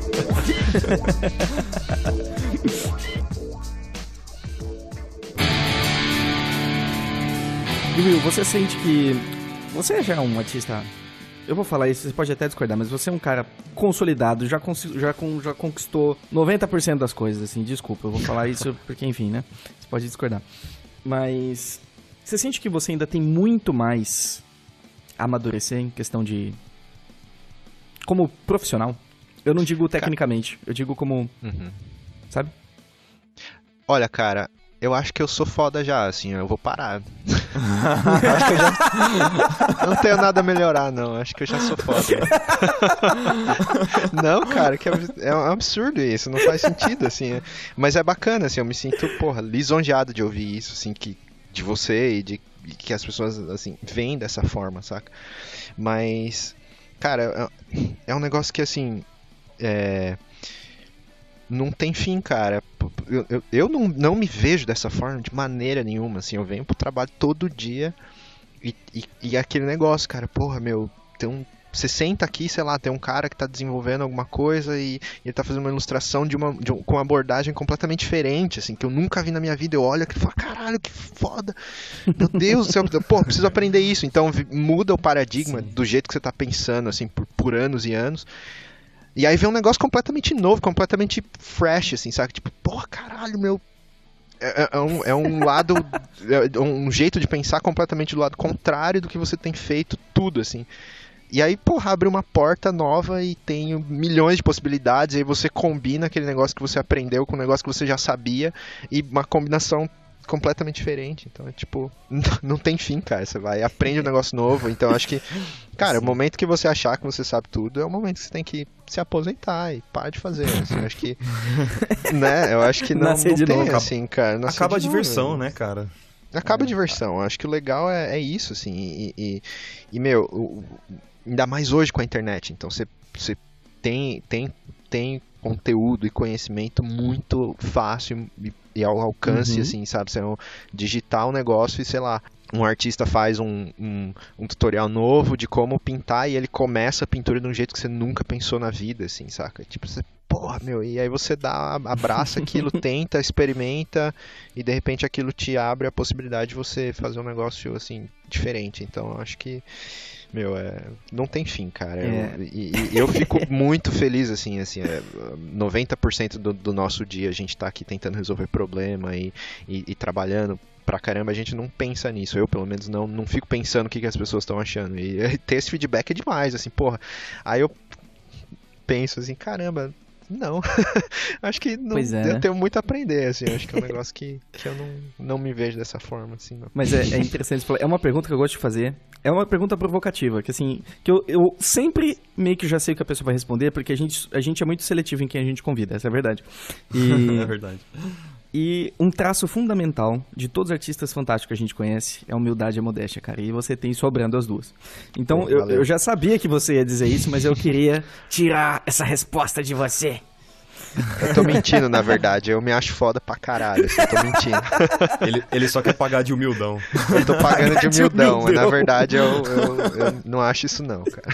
Speaker 1: E Will, você sente que... Você já é um artista... Eu vou falar isso, você pode até discordar, mas você é um cara consolidado, já, cons- já, con- já conquistou noventa por cento das coisas, assim, desculpa, eu vou falar isso porque, enfim, né? Você pode discordar. Mas você sente que você ainda tem muito mais a amadurecer em questão de... Como profissional? Eu não digo tecnicamente, eu digo como...
Speaker 2: Uhum.
Speaker 1: Sabe?
Speaker 2: Olha, cara, eu acho que eu sou foda já, assim, eu vou parar. Eu acho que eu já... Não tenho nada a melhorar, não. Acho que eu já sou foda. Não, cara, que ab- é um absurdo isso, não faz sentido, assim. é- Mas é bacana, assim, eu me sinto, porra, lisonjeado de ouvir isso, assim, que, de você e de e que as pessoas, assim, veem dessa forma, saca? Mas, cara, é é um negócio que, assim, é... não tem fim, cara. Eu, eu, eu não, não me vejo dessa forma de maneira nenhuma, assim, eu venho pro trabalho todo dia e, e, e aquele negócio, cara, porra, meu, tem um... Você senta aqui, sei lá, tem um cara que tá desenvolvendo alguma coisa e, e ele tá fazendo uma ilustração de uma, de um- com uma abordagem completamente diferente, assim, que eu nunca vi na minha vida. Eu olho aqui e falo, caralho, que foda. Meu Deus do céu, pô, preciso aprender isso. Então vi- muda o paradigma do jeito que você tá pensando, assim, por, por anos e anos. E aí vem um negócio completamente novo, completamente fresh, assim, sabe? Tipo, porra, caralho, meu... É, é- é um, é um lado, é um jeito de pensar completamente do lado contrário do que você tem feito tudo, assim. E aí, porra, abre uma porta nova e tem milhões de possibilidades, e aí você combina aquele negócio que você aprendeu com um negócio que você já sabia, e uma combinação completamente diferente. Então é tipo, não tem fim, cara. Você vai e aprende um negócio novo. Então acho que, cara, o momento que você achar que você sabe tudo é o momento que você tem que se aposentar e parar de fazer. Assim, eu acho que, né? Eu acho que não,
Speaker 1: Nascer
Speaker 2: não
Speaker 1: de
Speaker 2: tem
Speaker 1: novo.
Speaker 2: assim, cara. Nascer
Speaker 3: Acaba a
Speaker 2: de novo,
Speaker 3: diversão, né, cara?
Speaker 2: Acaba a diversão. Acho que o legal é, é isso, assim. E, e, e, meu, o- o- ainda mais hoje com a internet. Então você você tem, tem, tem conteúdo e conhecimento muito fácil e, e ao alcance,
Speaker 1: Uhum.
Speaker 2: assim, sabe? Você não digitar um negócio e, sei lá, um artista faz um, um, um tutorial novo de como pintar e ele começa a pintura de um jeito que você nunca pensou na vida, assim, saca? Tipo, você, porra, meu, e aí você dá, abraça aquilo, tenta, experimenta e de repente aquilo te abre a possibilidade de você fazer um negócio, assim, diferente. Então, eu acho que, meu, é, não tem fim, cara.
Speaker 1: É.
Speaker 2: Eu, e, e eu fico muito feliz, assim, assim, é, noventa por cento do, do nosso dia a gente tá aqui tentando resolver problema e, e, e trabalhando pra caramba, a gente não pensa nisso. Eu, pelo menos, não, não fico pensando o que, que as pessoas estão achando. E eh, ter esse feedback é demais, assim, porra. Aí eu penso assim, caramba, não. Acho que não,
Speaker 1: Pois é,
Speaker 2: eu
Speaker 1: né?
Speaker 2: tenho muito a aprender, assim. Acho que é um negócio que, que eu não, não me vejo dessa forma, assim, não.
Speaker 1: Mas é, é interessante falar. É uma pergunta que eu gosto de fazer. É uma pergunta provocativa, que assim, que eu, eu sempre meio que já sei o que a pessoa vai responder, porque a gente, a gente é muito seletivo em quem a gente convida, essa é a verdade. E,
Speaker 3: É verdade.
Speaker 1: e um traço fundamental de todos os artistas fantásticos que a gente conhece é a humildade e a modéstia, cara. E você tem sobrando as duas. Então,
Speaker 2: Pô,
Speaker 1: eu,
Speaker 2: valeu.
Speaker 1: eu já sabia que você ia dizer isso, mas eu queria tirar essa resposta de você.
Speaker 2: Eu tô mentindo, na verdade. Eu me acho foda pra caralho, assim, eu tô mentindo.
Speaker 3: Ele, ele só quer pagar de humildão.
Speaker 2: Eu tô pagando de
Speaker 1: De
Speaker 2: humildão, mas na
Speaker 1: humildão.
Speaker 2: verdade eu, eu, eu não acho isso não, cara.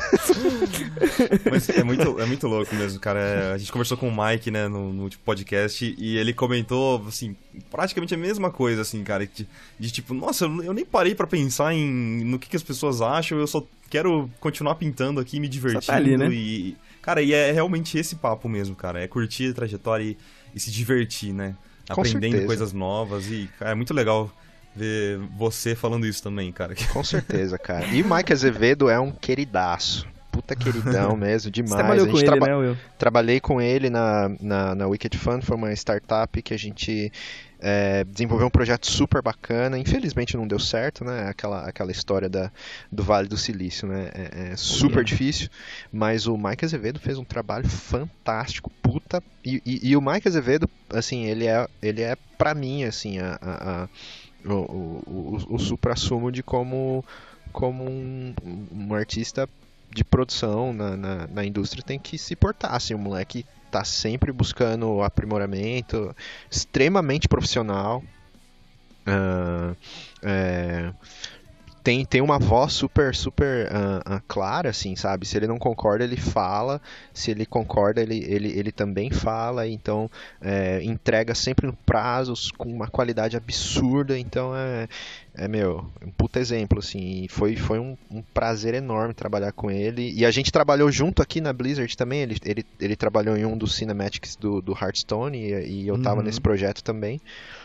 Speaker 3: Mas é muito, é muito louco mesmo, cara. É, a gente conversou com o Mike, né, no, no último podcast, e ele comentou, assim, praticamente a mesma coisa, assim, cara, de, de tipo, nossa, eu, eu nem parei pra pensar em no que, que as pessoas acham, eu só quero continuar pintando aqui, me divertindo.
Speaker 1: tá ali, né?
Speaker 3: E, cara, e é realmente esse papo mesmo, cara. É curtir a trajetória e, e se divertir, né?
Speaker 2: Com
Speaker 3: Aprendendo
Speaker 2: certeza.
Speaker 3: coisas novas. E, cara, é muito legal ver você falando isso também, cara.
Speaker 2: Com certeza, cara. E o Mike Azevedo é um queridaço. Puta queridão mesmo, demais.
Speaker 1: Você trabalhou
Speaker 2: a
Speaker 1: com
Speaker 2: gente
Speaker 1: ele,
Speaker 2: traba-
Speaker 1: né, Will?
Speaker 2: Trabalhei com ele na, na, na Wicked Fun, foi uma startup que a gente é, desenvolveu um projeto super bacana. Infelizmente não deu certo, né? Aquela, aquela história da, do Vale do Silício, né? É, é super
Speaker 1: Uhum.
Speaker 2: difícil, mas o Mike Azevedo fez um trabalho fantástico, puta. E, e, e o Mike Azevedo, assim, ele é, ele é pra mim, assim, a, a, a, o, o, o, o supra-sumo de como, como um, um artista de produção na, na, na indústria tem que se portar, assim, o moleque tá sempre buscando aprimoramento, extremamente profissional, uh, é, tem, tem uma voz super, super uh, uh, clara, assim, sabe? Se ele não concorda, ele fala, se ele concorda, ele, ele, ele também fala, então é, entrega sempre no prazos, com uma qualidade absurda, então é, é meu, um puta exemplo, assim, e foi, foi um, um prazer enorme trabalhar com ele, e a gente trabalhou junto aqui na Blizzard também, ele, ele, ele trabalhou em um dos cinematics do, do Hearthstone, e, e eu tava
Speaker 1: Uhum.
Speaker 2: nesse projeto também,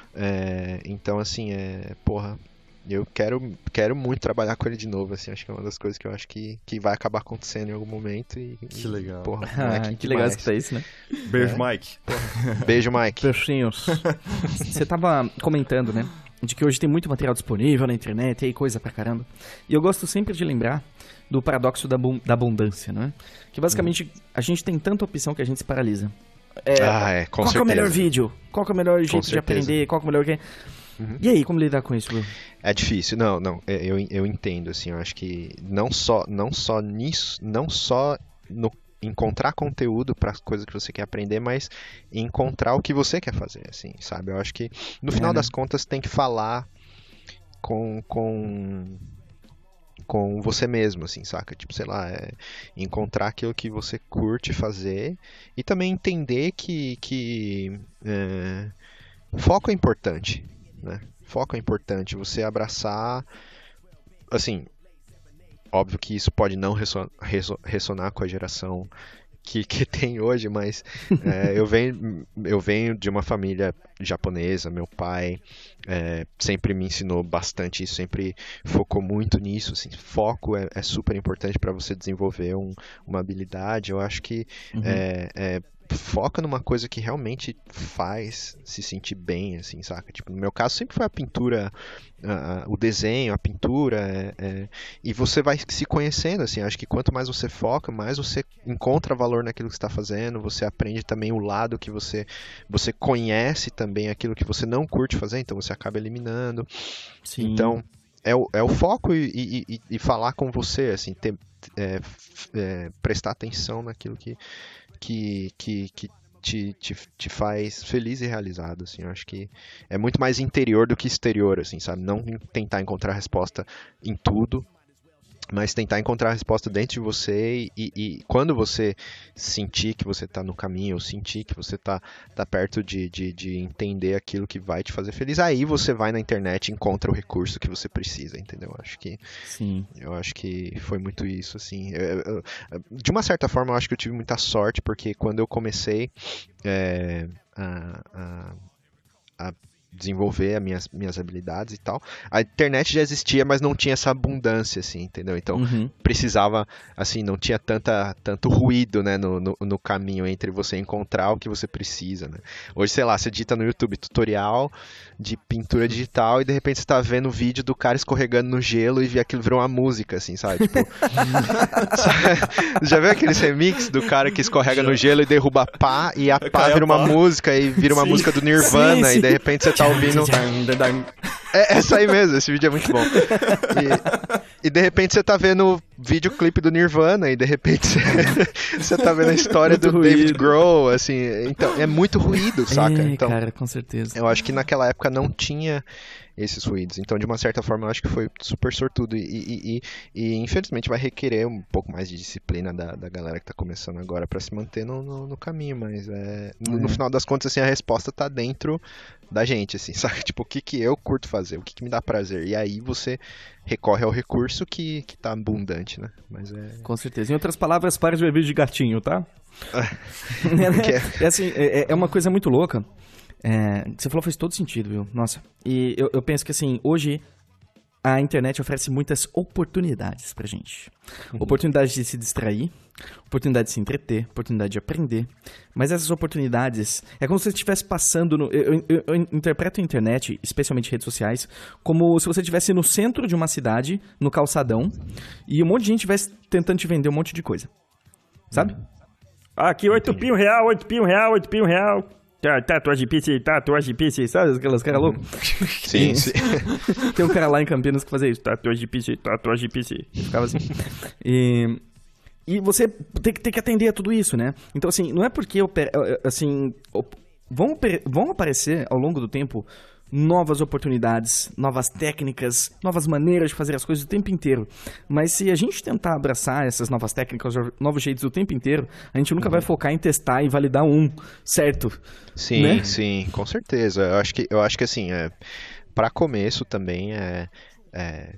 Speaker 2: é, então, assim, é, porra, eu quero, quero muito trabalhar com ele de novo, assim, acho que é uma das coisas que eu acho que, que vai acabar acontecendo em algum momento. E,
Speaker 3: Que legal.
Speaker 2: Porra,
Speaker 1: Ah,
Speaker 2: moleque,
Speaker 1: que legal
Speaker 2: demais.
Speaker 1: escutar isso, né?
Speaker 3: Beijo,
Speaker 2: É.
Speaker 3: Mike.
Speaker 2: Beijo, Mike.
Speaker 1: Peixinhos. Você tava comentando, né? De que hoje tem muito material disponível na internet, e coisa pra caramba. E eu gosto sempre de lembrar do paradoxo da, abun- da abundância, né? Que basicamente a gente tem tanta opção que a gente se paralisa. É,
Speaker 2: Ah, é, com
Speaker 1: qual que é o
Speaker 2: certeza.
Speaker 1: melhor vídeo? Qual que é o melhor jeito de
Speaker 2: certeza.
Speaker 1: aprender? Qual que é o melhor que...
Speaker 2: Uhum.
Speaker 1: E aí, como lidar com isso, Will?
Speaker 2: É difícil, não, não, é, eu, eu entendo, assim, eu acho que não só, não só nisso, não só no encontrar conteúdo para as coisas que você quer aprender, mas encontrar o que você quer fazer, assim, sabe? Eu acho que no final
Speaker 1: É, né?
Speaker 2: das contas tem que falar com, com, com você mesmo, assim, saca? Tipo, sei lá, é encontrar aquilo que você curte fazer e também entender que, que é, foco é importante, né? Foco é importante, você abraçar, assim, óbvio que isso pode não resso- resso- ressonar com a geração que, que tem hoje, mas é, eu, venho, eu venho de uma família japonesa, meu pai é, sempre me ensinou bastante isso, sempre focou muito nisso, assim, foco é, é super importante para você desenvolver um- uma habilidade, eu acho que
Speaker 1: Uhum.
Speaker 2: é, é, foca numa coisa que realmente faz se sentir bem, assim, saca? Tipo, no meu caso sempre foi a pintura, a- a- o desenho, a pintura, é- é, e você vai se conhecendo, assim, acho que quanto mais você foca, mais você encontra valor naquilo que você está fazendo, você aprende também o lado que você, você conhece também aquilo que você não curte fazer, então você acaba eliminando.
Speaker 1: Sim.
Speaker 2: Então, é o, é o foco e, e- e- e falar com você, assim, ter, é, f- é, prestar atenção naquilo que, que, que, que te, te, te faz feliz e realizado, assim, eu acho que é muito mais interior do que exterior, assim, sabe? Não tentar encontrar resposta em tudo, mas tentar encontrar a resposta dentro de você e, e quando você sentir que você está no caminho, ou sentir que você está tá perto de, de, de entender aquilo que vai te fazer feliz, aí você vai na internet e encontra o recurso que você precisa, entendeu? Acho que,
Speaker 1: Sim.
Speaker 2: eu acho que foi muito isso, assim. Eu- eu- de uma certa forma, eu acho que eu tive muita sorte, porque quando eu comecei é, a, a, a desenvolver as minhas, minhas habilidades e tal, a internet já existia, mas não tinha essa abundância, assim, entendeu? Então,
Speaker 1: Uhum.
Speaker 2: precisava, assim, não tinha tanta, tanto ruído, né, no, no, no caminho entre você encontrar o que você precisa, né? Hoje, sei lá, você digita no YouTube tutorial de pintura digital e de repente você tá vendo o vídeo do cara escorregando no gelo e aquilo virou uma música, assim, sabe? Tipo, sabe? Já viu aqueles remix do cara que escorrega no gelo e derruba pá e a pá
Speaker 3: Cai a
Speaker 2: vira uma
Speaker 3: pá.
Speaker 2: música e vira uma
Speaker 3: Sim.
Speaker 2: música do Nirvana
Speaker 1: Sim, sim.
Speaker 2: e de repente você tá ouvindo... É essa aí mesmo, esse vídeo é muito bom. E, e de repente você tá vendo o videoclipe do Nirvana e de repente você, você tá vendo a história
Speaker 1: Muito
Speaker 2: do David
Speaker 1: ruído.
Speaker 2: Grohl, assim, então é muito ruído, saca?
Speaker 1: É,
Speaker 2: Então,
Speaker 1: cara, com certeza.
Speaker 2: eu acho que naquela época não tinha esses ruídos. Então, de uma certa forma, eu acho que foi super sortudo. E, e, e, e, infelizmente vai requerer um pouco mais de disciplina da, da galera que tá começando agora pra se manter no, no, no caminho. Mas é, no, no
Speaker 1: É.
Speaker 2: final das contas, assim, a resposta tá dentro da gente, assim, sabe? Tipo, o que, que eu curto fazer, o que, que me dá prazer. E aí você recorre ao recurso que, que tá abundante interessante, né? Mas é...
Speaker 1: Com certeza. Em outras palavras, pare de ver vídeo de gatinho, tá?
Speaker 2: Que-
Speaker 1: É assim, é, é uma coisa muito louca. É, você falou faz todo sentido, viu? Nossa. E eu, eu penso que assim, hoje a internet oferece muitas oportunidades pra gente. Oportunidade de se distrair, oportunidade de se entreter, oportunidade de aprender. Mas essas oportunidades, é como se você estivesse passando no... Eu, eu, eu interpreto a internet, especialmente redes sociais, como se você estivesse no centro de uma cidade, no calçadão, e um monte de gente estivesse tentando te vender um monte de coisa. Sabe? Aqui, oito pinho real, oito pinho real, oito pinho real. Tá, tatuagem de pizza, tatuagem de pizza, sabe? Aquelas caras loucos.
Speaker 2: Sim, sim.
Speaker 1: Tem um cara lá em Campinas que fazia isso. Tatuagem de pizza, tatuagem de pizza. Ficava assim. E, e você tem que, tem que atender a tudo isso, né? Então, assim, não é porque, assim, vão, vão aparecer ao longo do tempo novas oportunidades, novas técnicas, novas maneiras de fazer as coisas o tempo inteiro. Mas se a gente tentar abraçar essas novas técnicas, novos jeitos o tempo inteiro, a gente nunca uhum. vai focar em testar e validar um, certo?
Speaker 2: Sim, né? Sim, com certeza. Eu acho que, eu acho que assim, é, para começo também é, é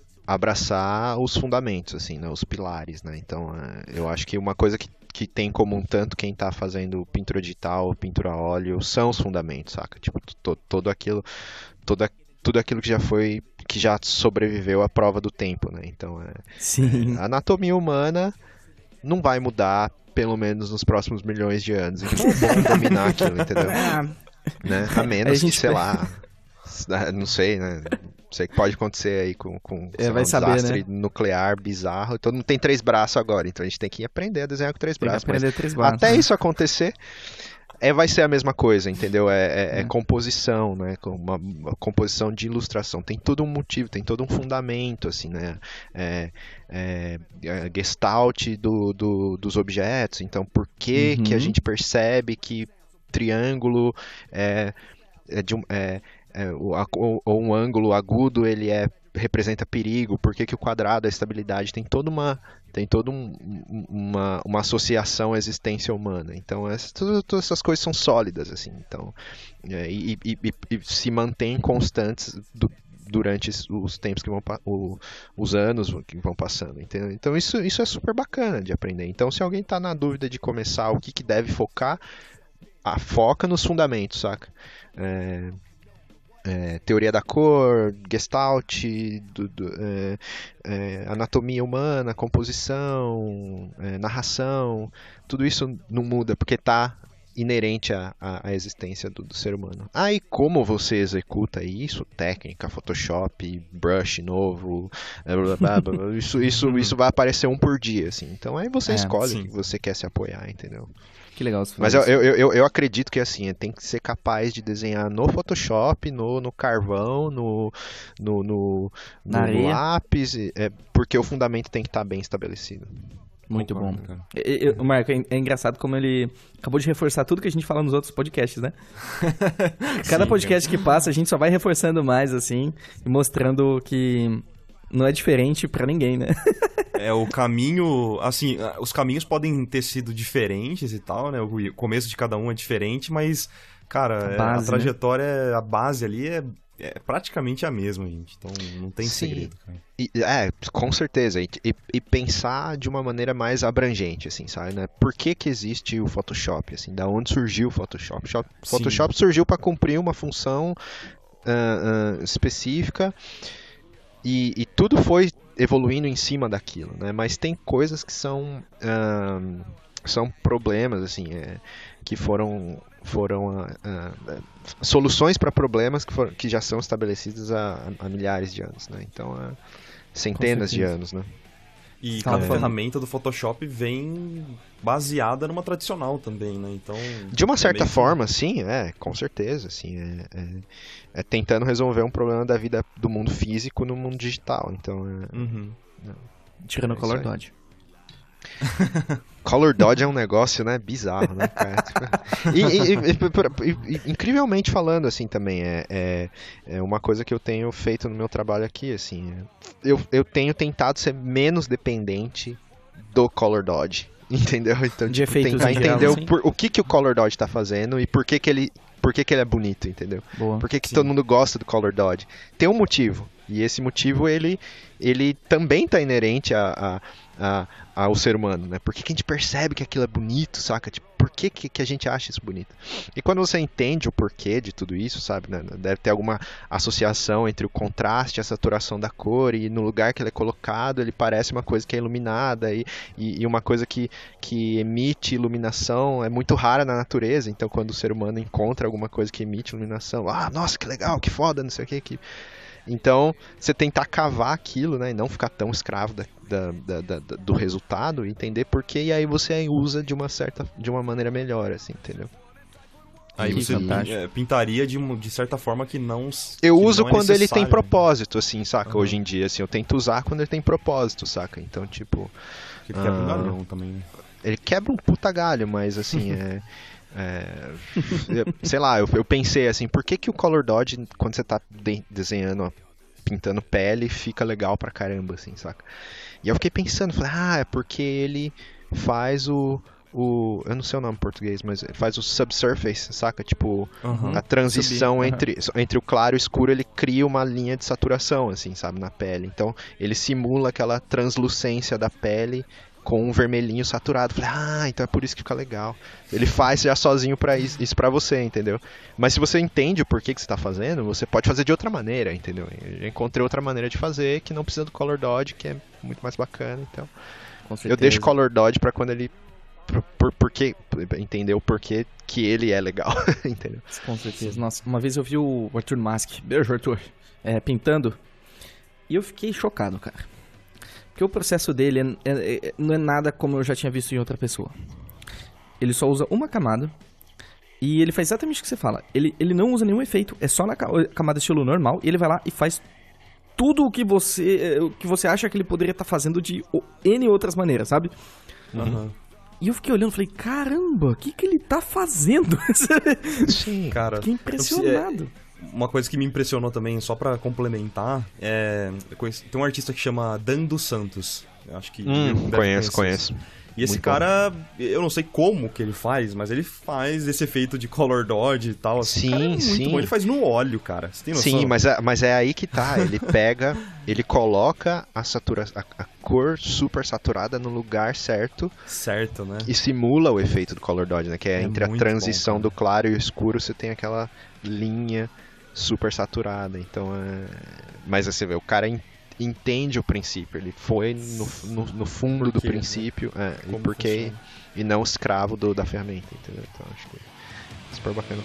Speaker 2: abraçar os fundamentos, assim, né, os pilares, né? Então, é, eu acho que uma coisa que que tem em comum tanto quem tá fazendo pintura digital, pintura a óleo, são os fundamentos, saca? Tipo, to, todo aquilo, toda, tudo aquilo que já foi, que já sobreviveu à prova do tempo, né? Então, é,
Speaker 1: Sim.
Speaker 2: É, a anatomia humana não vai mudar, pelo menos nos próximos milhões de anos. Então é bom dominar aquilo, entendeu? Né? A menos
Speaker 1: a gente...
Speaker 2: que, sei lá, não sei, né? Sei que pode acontecer aí com, com
Speaker 1: é, vai
Speaker 2: um
Speaker 1: saber,
Speaker 2: desastre
Speaker 1: né?
Speaker 2: nuclear bizarro. Todo mundo tem três braços agora, então a gente tem que aprender a desenhar com três
Speaker 1: tem
Speaker 2: braços.
Speaker 1: Que aprender
Speaker 2: mas
Speaker 1: três braços,
Speaker 2: até
Speaker 1: né?
Speaker 2: isso acontecer, é, vai ser a mesma coisa, entendeu? É, é, é. é composição, né? Uma, uma composição de ilustração. Tem todo um motivo, tem todo um fundamento, assim, né? É, é, é gestalt do, do, dos objetos. Então, por que
Speaker 1: uhum.
Speaker 2: que a gente percebe que triângulo é, é de um... É, É, ou, ou um ângulo agudo ele é, representa perigo, por que que o quadrado, a estabilidade, tem toda uma, tem toda um, uma, uma associação à existência humana. Então essas, todas essas coisas são sólidas, assim, então, é, e, e, e, e se mantêm constantes do, durante os tempos que vão, o, os anos que vão passando, entendeu? Então isso, isso é super bacana de aprender. Então se alguém está na dúvida de começar, o que, que deve focar, a, foca nos fundamentos, saca? É, É, teoria da cor, gestalt, do, do, é, é, anatomia humana, composição, é, narração, tudo isso não muda porque está inerente à, à existência do, do ser humano. Aí ah, como você executa isso, técnica, Photoshop, brush novo, blá, blá, blá, isso, isso, isso vai aparecer um por dia, assim. Então aí você é, escolhe o que você quer se apoiar, entendeu?
Speaker 1: Que legal você
Speaker 2: Mas
Speaker 1: eu,
Speaker 2: eu, eu, eu acredito que assim, tem que ser capaz de desenhar no Photoshop, no, no carvão, no, no, no, no, no lápis, é, porque o fundamento tem que estar bem estabelecido.
Speaker 1: Muito bom. O Marco, é engraçado como ele acabou de reforçar tudo que a gente fala nos outros podcasts, né? Cada Sim, podcast cara. que passa, a gente só vai reforçando mais, assim, e mostrando que não é diferente pra ninguém, né?
Speaker 3: É, o caminho, assim, os caminhos podem ter sido diferentes e tal, né? O começo de cada um é diferente, mas, cara, a, base, a trajetória, né? A base ali é, é praticamente a mesma, gente. Então, não tem Sim. segredo, cara.
Speaker 2: E, é, com certeza. E, e, e pensar de uma maneira mais abrangente, assim, sabe, né? Por que que existe o Photoshop, assim? Da onde surgiu o Photoshop? O Photoshop Sim. surgiu para cumprir uma função uh, uh, específica e, e tudo foi evoluindo em cima daquilo, né? Mas tem coisas que são uh, são problemas, assim, é, que foram foram uh, uh, soluções para problemas que, foram, que já são estabelecidos há, há milhares de anos, né? Então, há centenas de anos, né?
Speaker 3: E cada é. ferramenta do Photoshop vem baseada numa tradicional também, né? Então,
Speaker 2: de uma certa
Speaker 3: é
Speaker 2: forma, que... sim, é, com certeza, assim, é, é, é tentando resolver um problema da vida do mundo físico no mundo digital, então... É,
Speaker 3: uhum.
Speaker 2: é,
Speaker 1: Tirando o
Speaker 2: é
Speaker 1: Color Dodge.
Speaker 2: Color Dodge é um negócio, né, bizarro, né, cara? E, e, e, e, incrivelmente falando, assim, também, é, é, é uma coisa que eu tenho feito no meu trabalho aqui, assim, eu, eu tenho tentado ser menos dependente do Color Dodge, entendeu? Então,
Speaker 1: de
Speaker 2: tipo, tentar entender geral, o, por, o que, que o Color Dodge tá fazendo e por que que ele, por que que ele é bonito, entendeu?
Speaker 1: Boa,
Speaker 2: por que que
Speaker 1: sim.
Speaker 2: todo mundo gosta do Color Dodge. Tem um motivo. E esse motivo, ele, ele também tá inerente a, a, a, ao ser humano, né? Por que, que a gente percebe que aquilo é bonito, saca? Tipo, por que, que, que a gente acha isso bonito? E quando você entende o porquê de tudo isso, sabe? Né? Deve ter alguma associação entre o contraste, a saturação da cor, e no lugar que ele é colocado, ele parece uma coisa que é iluminada, e, e, e uma coisa que, que emite iluminação é muito rara na natureza. Então, quando o ser humano encontra alguma coisa que emite iluminação, ah, nossa, que legal, que foda, não sei o que, que... Então, você tentar cavar aquilo, né, e não ficar tão escravo da, da, da, da, do resultado, entender porquê, e aí você usa de uma certa, de uma maneira melhor, assim, entendeu?
Speaker 3: Aí
Speaker 1: Que
Speaker 3: você
Speaker 1: fantástico.
Speaker 3: é, pintaria de, de certa forma que não...
Speaker 2: Eu
Speaker 3: que
Speaker 2: uso
Speaker 3: não é
Speaker 2: quando ele tem
Speaker 3: necessário.
Speaker 2: propósito, assim, saca?
Speaker 3: Uhum.
Speaker 2: Hoje em dia, assim, eu tento usar quando ele tem propósito, saca? Então, tipo...
Speaker 3: Porque ele quebra um
Speaker 2: Ah.
Speaker 3: galhão também, né?
Speaker 2: Ele quebra um puta galho, mas, assim, é... É, eu- sei lá, eu, eu pensei assim, por que que o Color Dodge, quando você tá de- desenhando, ó, pintando pele, fica legal pra caramba, assim, saca? E eu fiquei pensando, falei, ah, é porque ele faz o, o, eu não sei o nome em português, mas ele faz o subsurface, saca? Tipo,
Speaker 3: Uhum.
Speaker 2: a transição
Speaker 1: Subir, aham.
Speaker 2: entre, entre o claro e o escuro, ele cria uma linha de saturação, assim, sabe, na pele. Então, ele simula aquela translucência da pele com um vermelhinho saturado. Falei, ah, então é por isso que fica legal. Ele faz já sozinho pra isso, isso pra você, entendeu? Mas se você entende o porquê que você tá fazendo, você pode fazer de outra maneira, entendeu? Eu já encontrei outra maneira de fazer que não precisa do Color Dodge, que é muito mais bacana, então...
Speaker 1: Com
Speaker 2: Eu
Speaker 1: certeza.
Speaker 2: deixo o Color Dodge pra quando ele... Por, por, porque, entender o porquê que ele é legal, entendeu?
Speaker 1: Com certeza. Nossa, uma vez eu vi o Arthur Mask, beijo Arthur, é, pintando, e eu fiquei chocado, cara. Porque o processo dele é- é- é- não é nada como eu já tinha visto em outra pessoa. Ele só usa uma camada, e ele faz exatamente o que você fala. Ele, ele não usa nenhum efeito, é só na ca- camada estilo normal, e ele vai lá e faz tudo o que você, o que você acha que ele poderia estar fazendo de o- N outras maneiras, sabe?
Speaker 3: Uhum.
Speaker 1: E eu fiquei olhando e falei, caramba, o que, que ele tá fazendo?
Speaker 2: Sim.
Speaker 3: Cara,
Speaker 1: Fiquei impressionado.
Speaker 3: uma coisa que me impressionou também, só pra complementar, é... eu conheci- tem um artista que chama Dan dos Santos. Eu acho que...
Speaker 2: Hum,
Speaker 3: deve
Speaker 2: conheço,
Speaker 3: conhecer.
Speaker 2: conheço.
Speaker 3: E esse
Speaker 2: Muito
Speaker 3: cara, eu não sei como que ele faz, mas ele faz esse efeito de Color Dodge e tal. Assim.
Speaker 2: Sim,
Speaker 3: O cara é muito
Speaker 2: sim.
Speaker 3: bom. Ele faz no óleo, cara. Você tem noção?
Speaker 2: Sim, mas é, mas é aí que tá. Ele pega, ele coloca a, satura, a, a cor super saturada no lugar certo
Speaker 3: Certo, né?
Speaker 2: e simula o efeito do Color Dodge, né? Que é,
Speaker 3: É
Speaker 2: entre a
Speaker 3: muito
Speaker 2: transição
Speaker 3: bom,
Speaker 2: do claro e o escuro, você tem aquela linha super saturada. Então é. Mas você vê, o cara en- entende o princípio. Ele foi no, no, no fundo do
Speaker 3: Porquê, né?
Speaker 2: princípio. É, e
Speaker 3: Como
Speaker 2: porque
Speaker 3: funciona.
Speaker 2: e não escravo do, da ferramenta, entendeu? Então acho que é super bacana.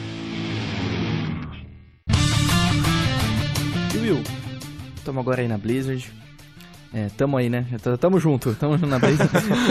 Speaker 1: E Will, tamo agora aí na Blizzard. É, tamo aí, né? T- Tamo junto, tamo na Blizzard.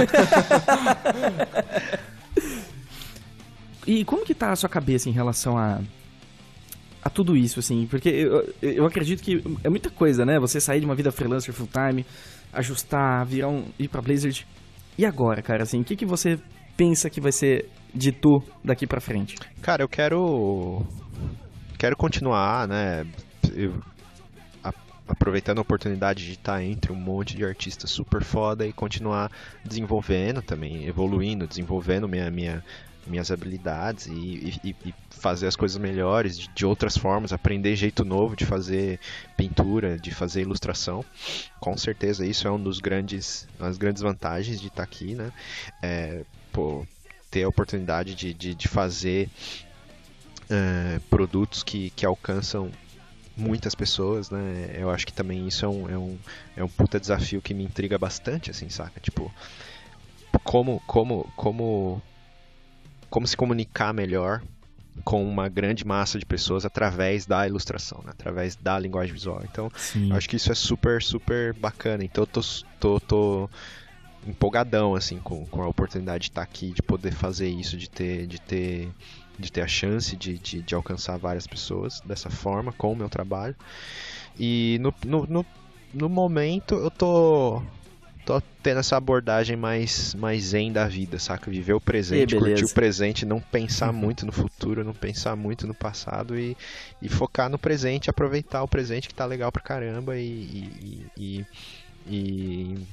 Speaker 1: E como que tá a sua cabeça em relação a, a tudo isso, assim? Porque eu, eu acredito que é muita coisa, né? Você sair de uma vida freelancer full time, ajustar, virar um, ir pra Blizzard. E agora, cara, assim, o que, que você pensa que vai ser de tu daqui pra frente?
Speaker 2: Cara, eu quero quero continuar, né? Eu- a- aproveitando a oportunidade de estar entre um monte de artistas super foda e continuar desenvolvendo também, evoluindo, desenvolvendo minha, minha, minhas habilidades e, e- e fazer as coisas melhores de, de outras formas, aprender jeito novo de fazer pintura, de fazer ilustração. Com certeza isso é um dos grandes, uma das grandes vantagens de estar aqui, né? É, pô, ter a oportunidade de, de, de fazer é, produtos que, que alcançam muitas pessoas, né? Eu acho que também isso é um, é um, é um puta desafio que me intriga bastante, assim, saca? Tipo, como, como, como, como se comunicar melhor com uma grande massa de pessoas através da ilustração, né? Através da linguagem visual. Então,
Speaker 1: Sim.
Speaker 2: eu acho que isso é super, super bacana. Então, eu tô, tô, tô empolgadão, assim, com, com a oportunidade de estar aqui, de poder fazer isso, de ter, de ter, de ter a chance de, de, de alcançar várias pessoas dessa forma, com o meu trabalho. E no, no, no, no momento, eu tô, tô tendo essa abordagem mais, mais zen da vida, saca? Viver o presente,
Speaker 1: E, beleza.
Speaker 2: curtir o presente, não pensar muito no futuro, não pensar muito no passado e, e focar no presente, aproveitar o presente que tá legal pra caramba e, e, e, e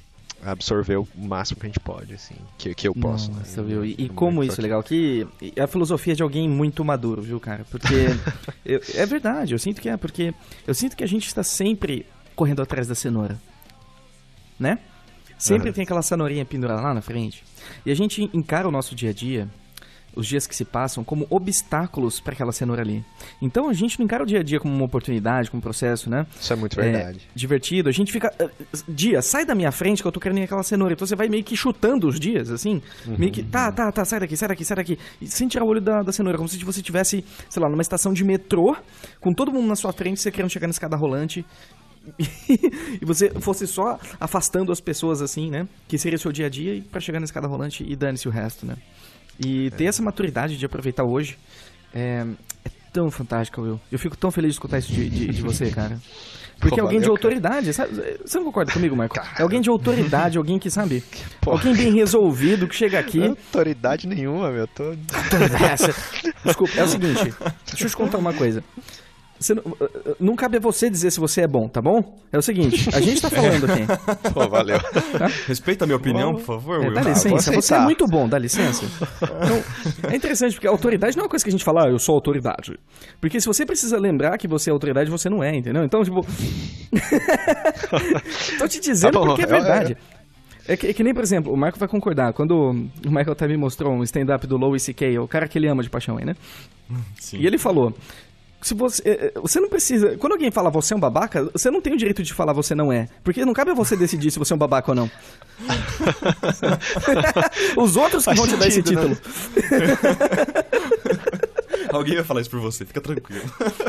Speaker 2: absorver o máximo que a gente pode, assim, que, que eu posso.
Speaker 1: Nossa,
Speaker 2: né?
Speaker 1: viu? E, e
Speaker 2: Não
Speaker 1: como
Speaker 2: é
Speaker 1: isso é
Speaker 2: que-
Speaker 1: legal, que é a filosofia de alguém muito maduro, viu, cara? Porque eu- é verdade, eu sinto que é, porque eu sinto que a gente está sempre correndo atrás da cenoura, né? Sempre
Speaker 2: Aham.
Speaker 1: tem aquela cenourinha pendurada lá na frente. E a gente encara o nosso dia a dia, os dias que se passam, como obstáculos para aquela cenoura ali. Então a gente não encara o dia a dia como uma oportunidade, como um processo, né?
Speaker 2: Isso é muito
Speaker 1: É,
Speaker 2: verdade.
Speaker 1: divertido. A gente fica. ah, Dia, sai da minha frente que eu tô querendo ir aquela cenoura. Então você vai meio que chutando os dias, assim. Meio que. Tá, tá, tá, sai daqui, sai daqui, sai daqui. E sem tirar o olho da, da cenoura. Como se você estivesse, sei lá, numa estação de metrô, com todo mundo na sua frente, você querendo chegar na escada rolante. E você fosse só afastando as pessoas, assim, né? Que seria o seu dia a dia, e pra chegar na escada rolante e dane-se o resto, né? E ter essa maturidade de aproveitar hoje é, é tão fantástico, Will. Eu fico tão feliz de escutar isso de, de, de você, cara. Porque
Speaker 2: Pô,
Speaker 1: é alguém de
Speaker 2: valeu, cara.
Speaker 1: autoridade, sabe? Você não concorda comigo, Marco? É alguém de autoridade, alguém que, sabe?
Speaker 2: Porra.
Speaker 1: Alguém bem resolvido que chega aqui.
Speaker 2: Autoridade nenhuma, meu. Tô...
Speaker 1: Essa- Desculpa, é o seguinte, deixa eu te contar uma coisa. Você não, não cabe a você dizer se você é bom, tá bom? É o seguinte, a gente tá falando aqui.
Speaker 2: Pô, valeu.
Speaker 3: Respeita a minha opinião, por favor,
Speaker 1: É,
Speaker 3: Will.
Speaker 1: dá
Speaker 2: vou
Speaker 1: licença, você é
Speaker 2: aceitar.
Speaker 1: muito bom, dá licença. Então, é interessante, porque a autoridade não é uma coisa que a gente fala, ah, eu sou autoridade. Porque se você precisa lembrar que você é autoridade, você não é, entendeu? Então, tipo... Tô te dizendo
Speaker 2: Tá bom,
Speaker 1: porque é
Speaker 2: eu-
Speaker 1: verdade. É que, é que nem, por exemplo, o Michael vai concordar. Quando o Michael até me mostrou um stand-up do Louis C K, o cara que ele ama de paixão aí, né?
Speaker 3: Sim.
Speaker 1: E ele falou... Se você, eh, você não precisa... Quando alguém fala você é um babaca, você não tem o direito de falar você não é. Porque não cabe a você decidir se você é um babaca ou não. Os outros que
Speaker 2: Faz
Speaker 1: vão te dar esse
Speaker 2: sentido, né?
Speaker 1: título.
Speaker 3: Alguém vai falar isso por você, fica tranquilo.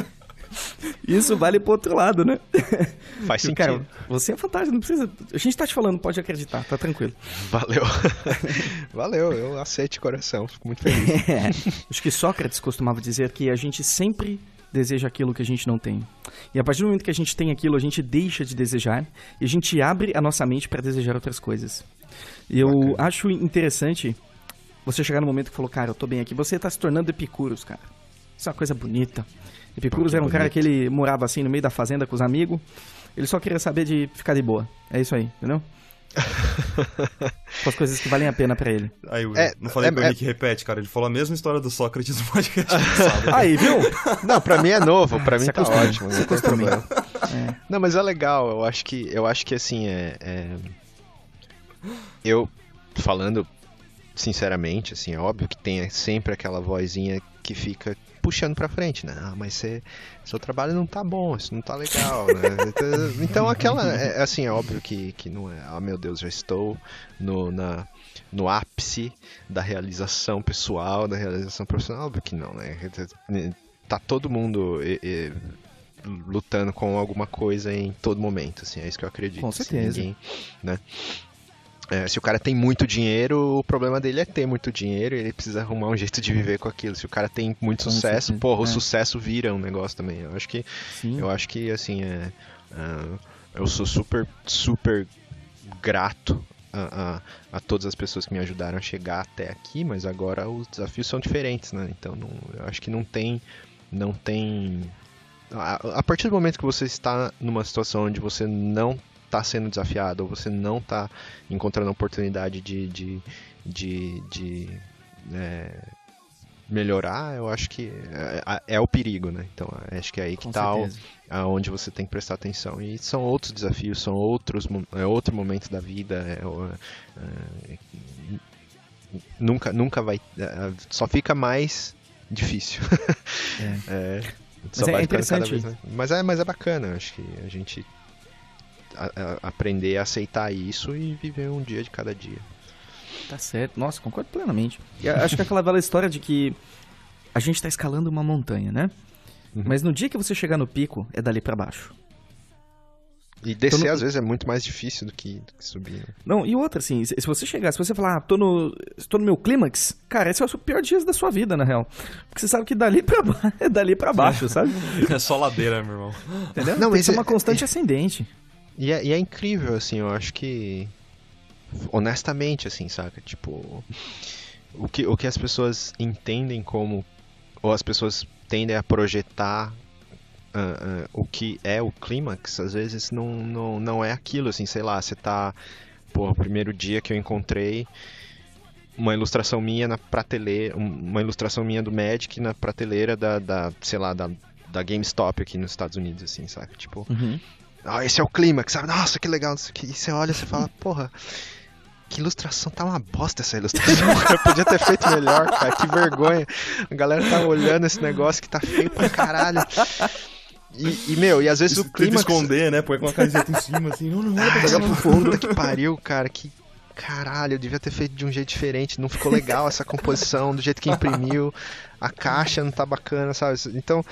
Speaker 1: Isso vale pro outro lado, né?
Speaker 2: Faz
Speaker 1: E,
Speaker 2: sentido.
Speaker 1: cara, você é fantástico, não precisa... A gente tá te falando, pode acreditar, tá tranquilo.
Speaker 2: Valeu. Valeu, eu aceito de coração. Fico muito feliz.
Speaker 1: É, acho que Sócrates costumava dizer que a gente sempre deseja aquilo que a gente não tem. E a partir do momento que a gente tem aquilo, a gente deixa de desejar e a gente abre a nossa mente para desejar outras coisas. E eu
Speaker 2: Bacana.
Speaker 1: acho interessante você chegar no momento que falou, cara, eu tô bem aqui. Você tá se tornando Epicuros, cara. Isso é uma coisa bonita. Epicuros
Speaker 2: Que
Speaker 1: era um cara
Speaker 2: bonito.
Speaker 1: que ele morava assim no meio da fazenda com os amigos. Ele só queria saber de ficar de boa. É isso aí, entendeu? Com as coisas que valem a pena pra ele.
Speaker 3: Aí, Will,
Speaker 2: É,
Speaker 3: não falei
Speaker 2: é-
Speaker 3: pra
Speaker 2: é-
Speaker 3: mim que repete, cara. Ele falou a mesma história do Sócrates no podcast passado.
Speaker 1: Aí, viu?
Speaker 2: Não, pra mim é novo, pra mim
Speaker 1: Se
Speaker 2: tá
Speaker 1: acostume,
Speaker 2: ótimo,
Speaker 1: se
Speaker 2: não tem
Speaker 1: acostume.
Speaker 2: problema.
Speaker 1: É.
Speaker 2: Não, mas é legal, eu acho que, eu acho que assim, é, é... Eu, falando sinceramente, assim, é óbvio que tem sempre aquela vozinha que fica puxando pra frente, né? Ah, mas você, seu trabalho não tá bom, isso não tá legal, né? Então aquela, é, assim, é óbvio que, que não é, ah, meu Deus, já estou no, na, no ápice da realização pessoal, da realização profissional, óbvio que não, né? Tá todo mundo e, e, lutando com alguma coisa em todo momento, assim, é isso que eu acredito.
Speaker 1: Com
Speaker 2: assim,
Speaker 1: certeza.
Speaker 2: ninguém, né? É, se o cara tem muito dinheiro, o problema dele é ter muito dinheiro e ele precisa arrumar um jeito de viver com aquilo. Se o cara tem muito
Speaker 1: Com
Speaker 2: sucesso,
Speaker 1: certeza,
Speaker 2: porra, o
Speaker 1: é.
Speaker 2: sucesso vira um negócio também. Eu acho que,
Speaker 1: Sim.
Speaker 2: eu acho que assim, é, é, eu sou super, super grato a, a, a todas as pessoas que me ajudaram a chegar até aqui, mas agora os desafios são diferentes, né? Então, não, eu acho que não tem, não tem... A, a partir do momento que você está numa situação onde você não está sendo desafiado, ou você não está encontrando a oportunidade de, de, de, de é, melhorar, eu acho que é, é o perigo, né? Então, acho que é aí que
Speaker 1: Com
Speaker 2: está
Speaker 1: certeza.
Speaker 2: aonde você tem que prestar atenção. E são outros desafios, são outros, mo- é outro momento da vida, é, o- é, nunca, nunca vai, é, só fica mais difícil. É, só
Speaker 1: Mas é
Speaker 2: vai ficando cada
Speaker 1: interessante.
Speaker 2: vez mais- mas é, mas é bacana, acho que a gente a- a- aprender a aceitar isso e viver um dia de cada dia.
Speaker 1: Tá certo. Nossa, concordo plenamente. E acho que é aquela velha história de que a gente tá escalando uma montanha, né?
Speaker 2: Uhum.
Speaker 1: Mas no dia que você chegar no pico, é dali pra baixo.
Speaker 2: E descer
Speaker 1: Então, não-
Speaker 2: às vezes é muito mais difícil do que, do que subir. Né?
Speaker 1: Não, e outra, assim, se se você chegar, se você falar, ah, tô no, tô no meu clímax, cara, esse é o pior dia da sua vida, na real. Porque você sabe que dali pra, ba- é dali pra baixo, sabe?
Speaker 3: É só ladeira, meu irmão.
Speaker 1: Entendeu?
Speaker 2: Não,
Speaker 1: Tem que
Speaker 2: mas
Speaker 1: ser
Speaker 2: é-
Speaker 1: uma constante ascendente.
Speaker 2: E é, e é incrível, assim, eu acho que honestamente, assim, saca? Tipo, o que, o que as pessoas entendem como, ou as pessoas tendem a projetar ah, ah, o que é o clímax, às vezes não, não, não é aquilo, assim, sei lá, você tá porra, o primeiro dia que eu encontrei uma ilustração minha na prateleira, uma ilustração minha do Magic na prateleira da, da sei lá, da, da GameStop aqui nos Estados Unidos, assim, sabe? Tipo,
Speaker 1: Uhum.
Speaker 2: ah, esse é o clímax, sabe? Nossa, que legal isso aqui. E você olha e você fala, porra, que ilustração, tá uma bosta essa ilustração. Eu podia ter feito melhor, cara, que vergonha. A galera tá olhando esse negócio que tá feio pra caralho. E, e meu, e às vezes
Speaker 3: Isso,
Speaker 2: o clímax...
Speaker 3: tenta esconder, né? Põe com uma camiseta em cima, assim, não, não,
Speaker 2: Ah,
Speaker 3: vai
Speaker 2: essa
Speaker 3: pegar pro fundo.
Speaker 2: puta que pariu, cara, que caralho, eu devia ter feito de um jeito diferente, não ficou legal essa composição, do jeito que imprimiu, a caixa não tá bacana, sabe? Então,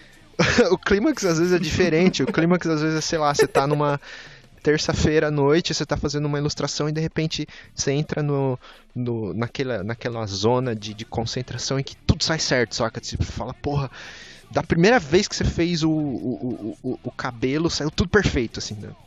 Speaker 2: o clímax às vezes é diferente, o clímax às vezes é, sei lá, você tá numa terça-feira à noite, você tá fazendo uma ilustração e de repente você entra no, no, naquela, naquela zona de, de concentração em que tudo sai certo, saca? Você fala, porra, da primeira vez que você fez o, o, o, o cabelo, saiu tudo perfeito, assim, né?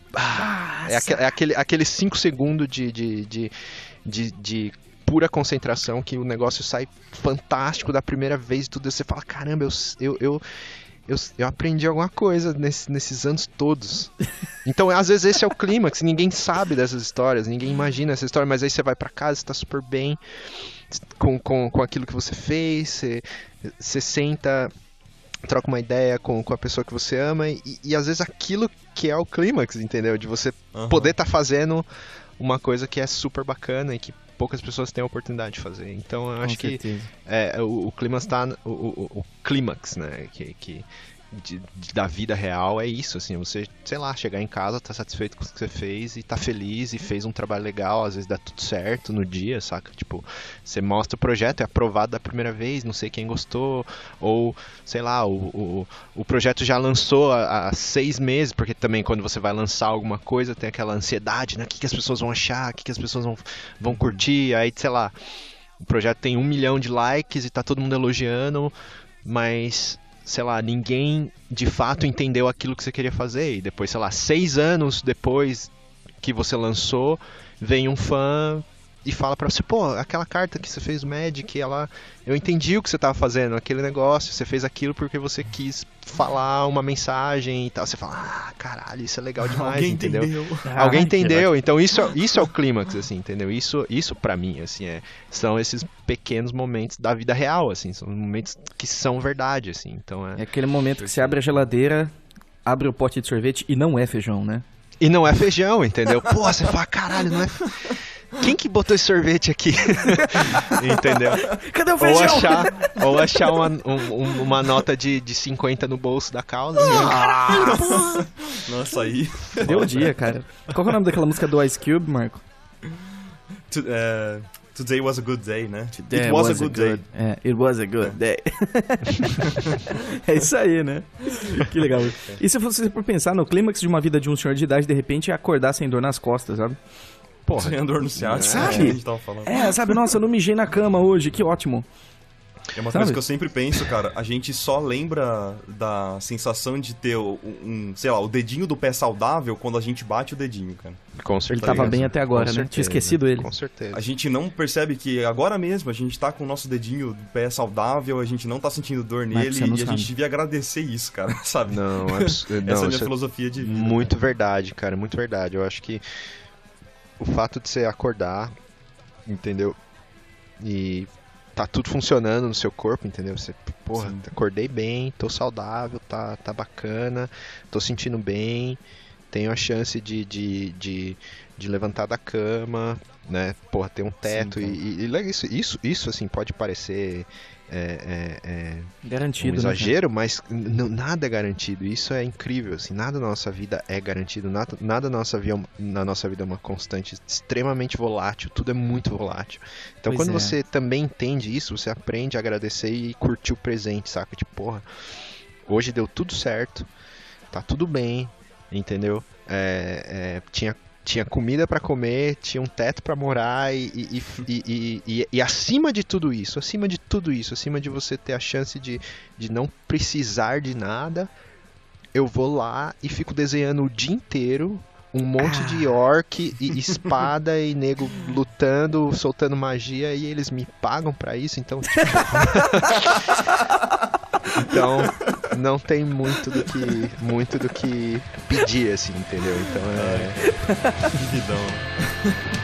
Speaker 2: Ah, é, aqu- é aquele, aquele cinco segundos de, de, de, de, de pura concentração que o negócio sai fantástico da primeira vez e tudo. Você fala, caramba, eu, eu, eu, eu, eu aprendi alguma coisa nesse, nesses anos todos. Então, às vezes, esse é o clímax. Ninguém sabe dessas histórias, ninguém imagina essa história, mas aí você vai pra casa, você tá super bem com, com, com aquilo que você fez, você, você senta... troca uma ideia com, com a pessoa que você ama e, e às vezes aquilo que é o clímax, entendeu? De você
Speaker 3: Uhum.
Speaker 2: poder estar tá fazendo uma coisa que é super bacana e que poucas pessoas têm a oportunidade de fazer. Então eu acho
Speaker 1: Com
Speaker 2: que
Speaker 1: certeza.
Speaker 2: é, o, o clímax tá o, o, o clímax, né? Que, que de, de- da vida real é isso, assim, você, sei lá, chegar em casa, tá satisfeito com o que você fez e tá feliz e fez um trabalho legal, às vezes dá tudo certo no dia, saca? Tipo, você mostra o projeto, é aprovado da primeira vez, não sei quem gostou, ou, sei lá, o, o, o projeto já lançou há, há seis meses, porque também quando você vai lançar alguma coisa tem aquela ansiedade, né? O que, que as pessoas vão achar, o que, que as pessoas vão, vão curtir, aí, sei lá, o projeto tem um milhão de likes e tá todo mundo elogiando, mas, sei lá, ninguém de fato entendeu aquilo que você queria fazer. E depois, sei lá, seis anos depois que você lançou, vem um fã e fala pra você, pô, aquela carta que você fez do Magic, ela, eu entendi o que você tava fazendo, aquele negócio, você fez aquilo porque você quis falar uma mensagem e tal. Você fala, ah, caralho, isso é legal demais,
Speaker 3: Alguém
Speaker 2: entendeu?
Speaker 3: entendeu.
Speaker 2: Alguém
Speaker 1: Ai, que
Speaker 2: entendeu, então isso, isso é o clímax, assim, entendeu? Isso, isso pra mim, assim, é, são esses pequenos momentos da vida real, assim, são momentos que são verdade, assim, então é...
Speaker 1: É aquele momento que você abre a geladeira, abre o pote de sorvete e não é feijão, né?
Speaker 2: E não é feijão, entendeu? Pô, você fala, caralho, não é... Quem que botou esse sorvete aqui? Entendeu?
Speaker 1: Cadê o
Speaker 2: Ou
Speaker 1: feijão?
Speaker 2: achar, ou achar uma, um- uma nota de, de cinquenta no bolso da calça.
Speaker 3: Nossa, aí.
Speaker 1: Deu o dia, cara. Qual que é o nome daquela música do Ice Cube, Marco?
Speaker 3: To- é, Today was a good day, né?
Speaker 1: Today
Speaker 3: It was, a good day.
Speaker 1: É, it was a good day. É isso aí, né? Que legal. E se você for pensar no clímax de uma vida de um senhor de idade, de repente, é acordar sem dor nas costas, sabe?
Speaker 3: Porra. Sem dor no ciático,
Speaker 1: Sabe?
Speaker 3: que a gente tava falando.
Speaker 1: É, sabe? Nossa, eu não mijei na cama hoje, que ótimo.
Speaker 3: É uma
Speaker 1: Sabe?
Speaker 3: coisa que eu sempre penso, cara. A gente só lembra da sensação de ter um, um, sei lá, o dedinho do pé saudável quando a gente bate o dedinho, cara.
Speaker 2: Com
Speaker 1: Ele
Speaker 2: certeza.
Speaker 1: tava bem até agora,
Speaker 2: Com
Speaker 1: né?
Speaker 2: certeza,
Speaker 1: Tinha esquecido ele.
Speaker 2: Com certeza.
Speaker 3: A gente não percebe que agora mesmo a gente tá com o nosso dedinho do pé saudável, a gente não tá sentindo dor
Speaker 1: Mas
Speaker 3: nele
Speaker 1: você não
Speaker 3: e a
Speaker 1: sabe.
Speaker 3: gente devia agradecer isso, cara, sabe?
Speaker 2: Não, abs...
Speaker 3: Essa
Speaker 2: não,
Speaker 3: é a minha
Speaker 2: isso é
Speaker 3: filosofia de vida.
Speaker 2: muito verdade, cara, muito verdade. Eu acho que o fato de você acordar, entendeu? E tá tudo funcionando no seu corpo, entendeu? Você, porra,
Speaker 3: Sim.
Speaker 2: acordei bem, tô saudável, tá, tá bacana, tô sentindo bem, tenho a chance de, de, de, de levantar da cama, né? Porra, ter um teto
Speaker 3: Sim,
Speaker 2: e, e, e isso, isso, isso, assim, pode parecer é, é, é,
Speaker 1: Garantido,
Speaker 2: um
Speaker 1: né, cara?
Speaker 2: exagero, mas n- nada é garantido. Isso é incrível, assim, nada na nossa vida é garantido, nada, nada na, nossa via, na nossa vida é uma constante extremamente volátil, tudo é muito volátil. Então
Speaker 1: Pois
Speaker 2: quando
Speaker 1: é.
Speaker 2: você também entende isso, você aprende a agradecer e curtir o presente, saca? Tipo, porra, hoje deu tudo certo, tá tudo bem, entendeu? É, é, tinha tinha comida pra comer, tinha um teto pra morar e, e, e, e, e, e acima de tudo isso, acima de tudo isso, acima de você ter a chance de, de não precisar de nada, eu vou lá e fico desenhando o dia inteiro um monte de orc e espada e nego lutando, soltando magia e eles me pagam pra isso, então tipo... Então, não tem muito do que, muito do que pedir, assim, entendeu? Então é...
Speaker 3: Vividão.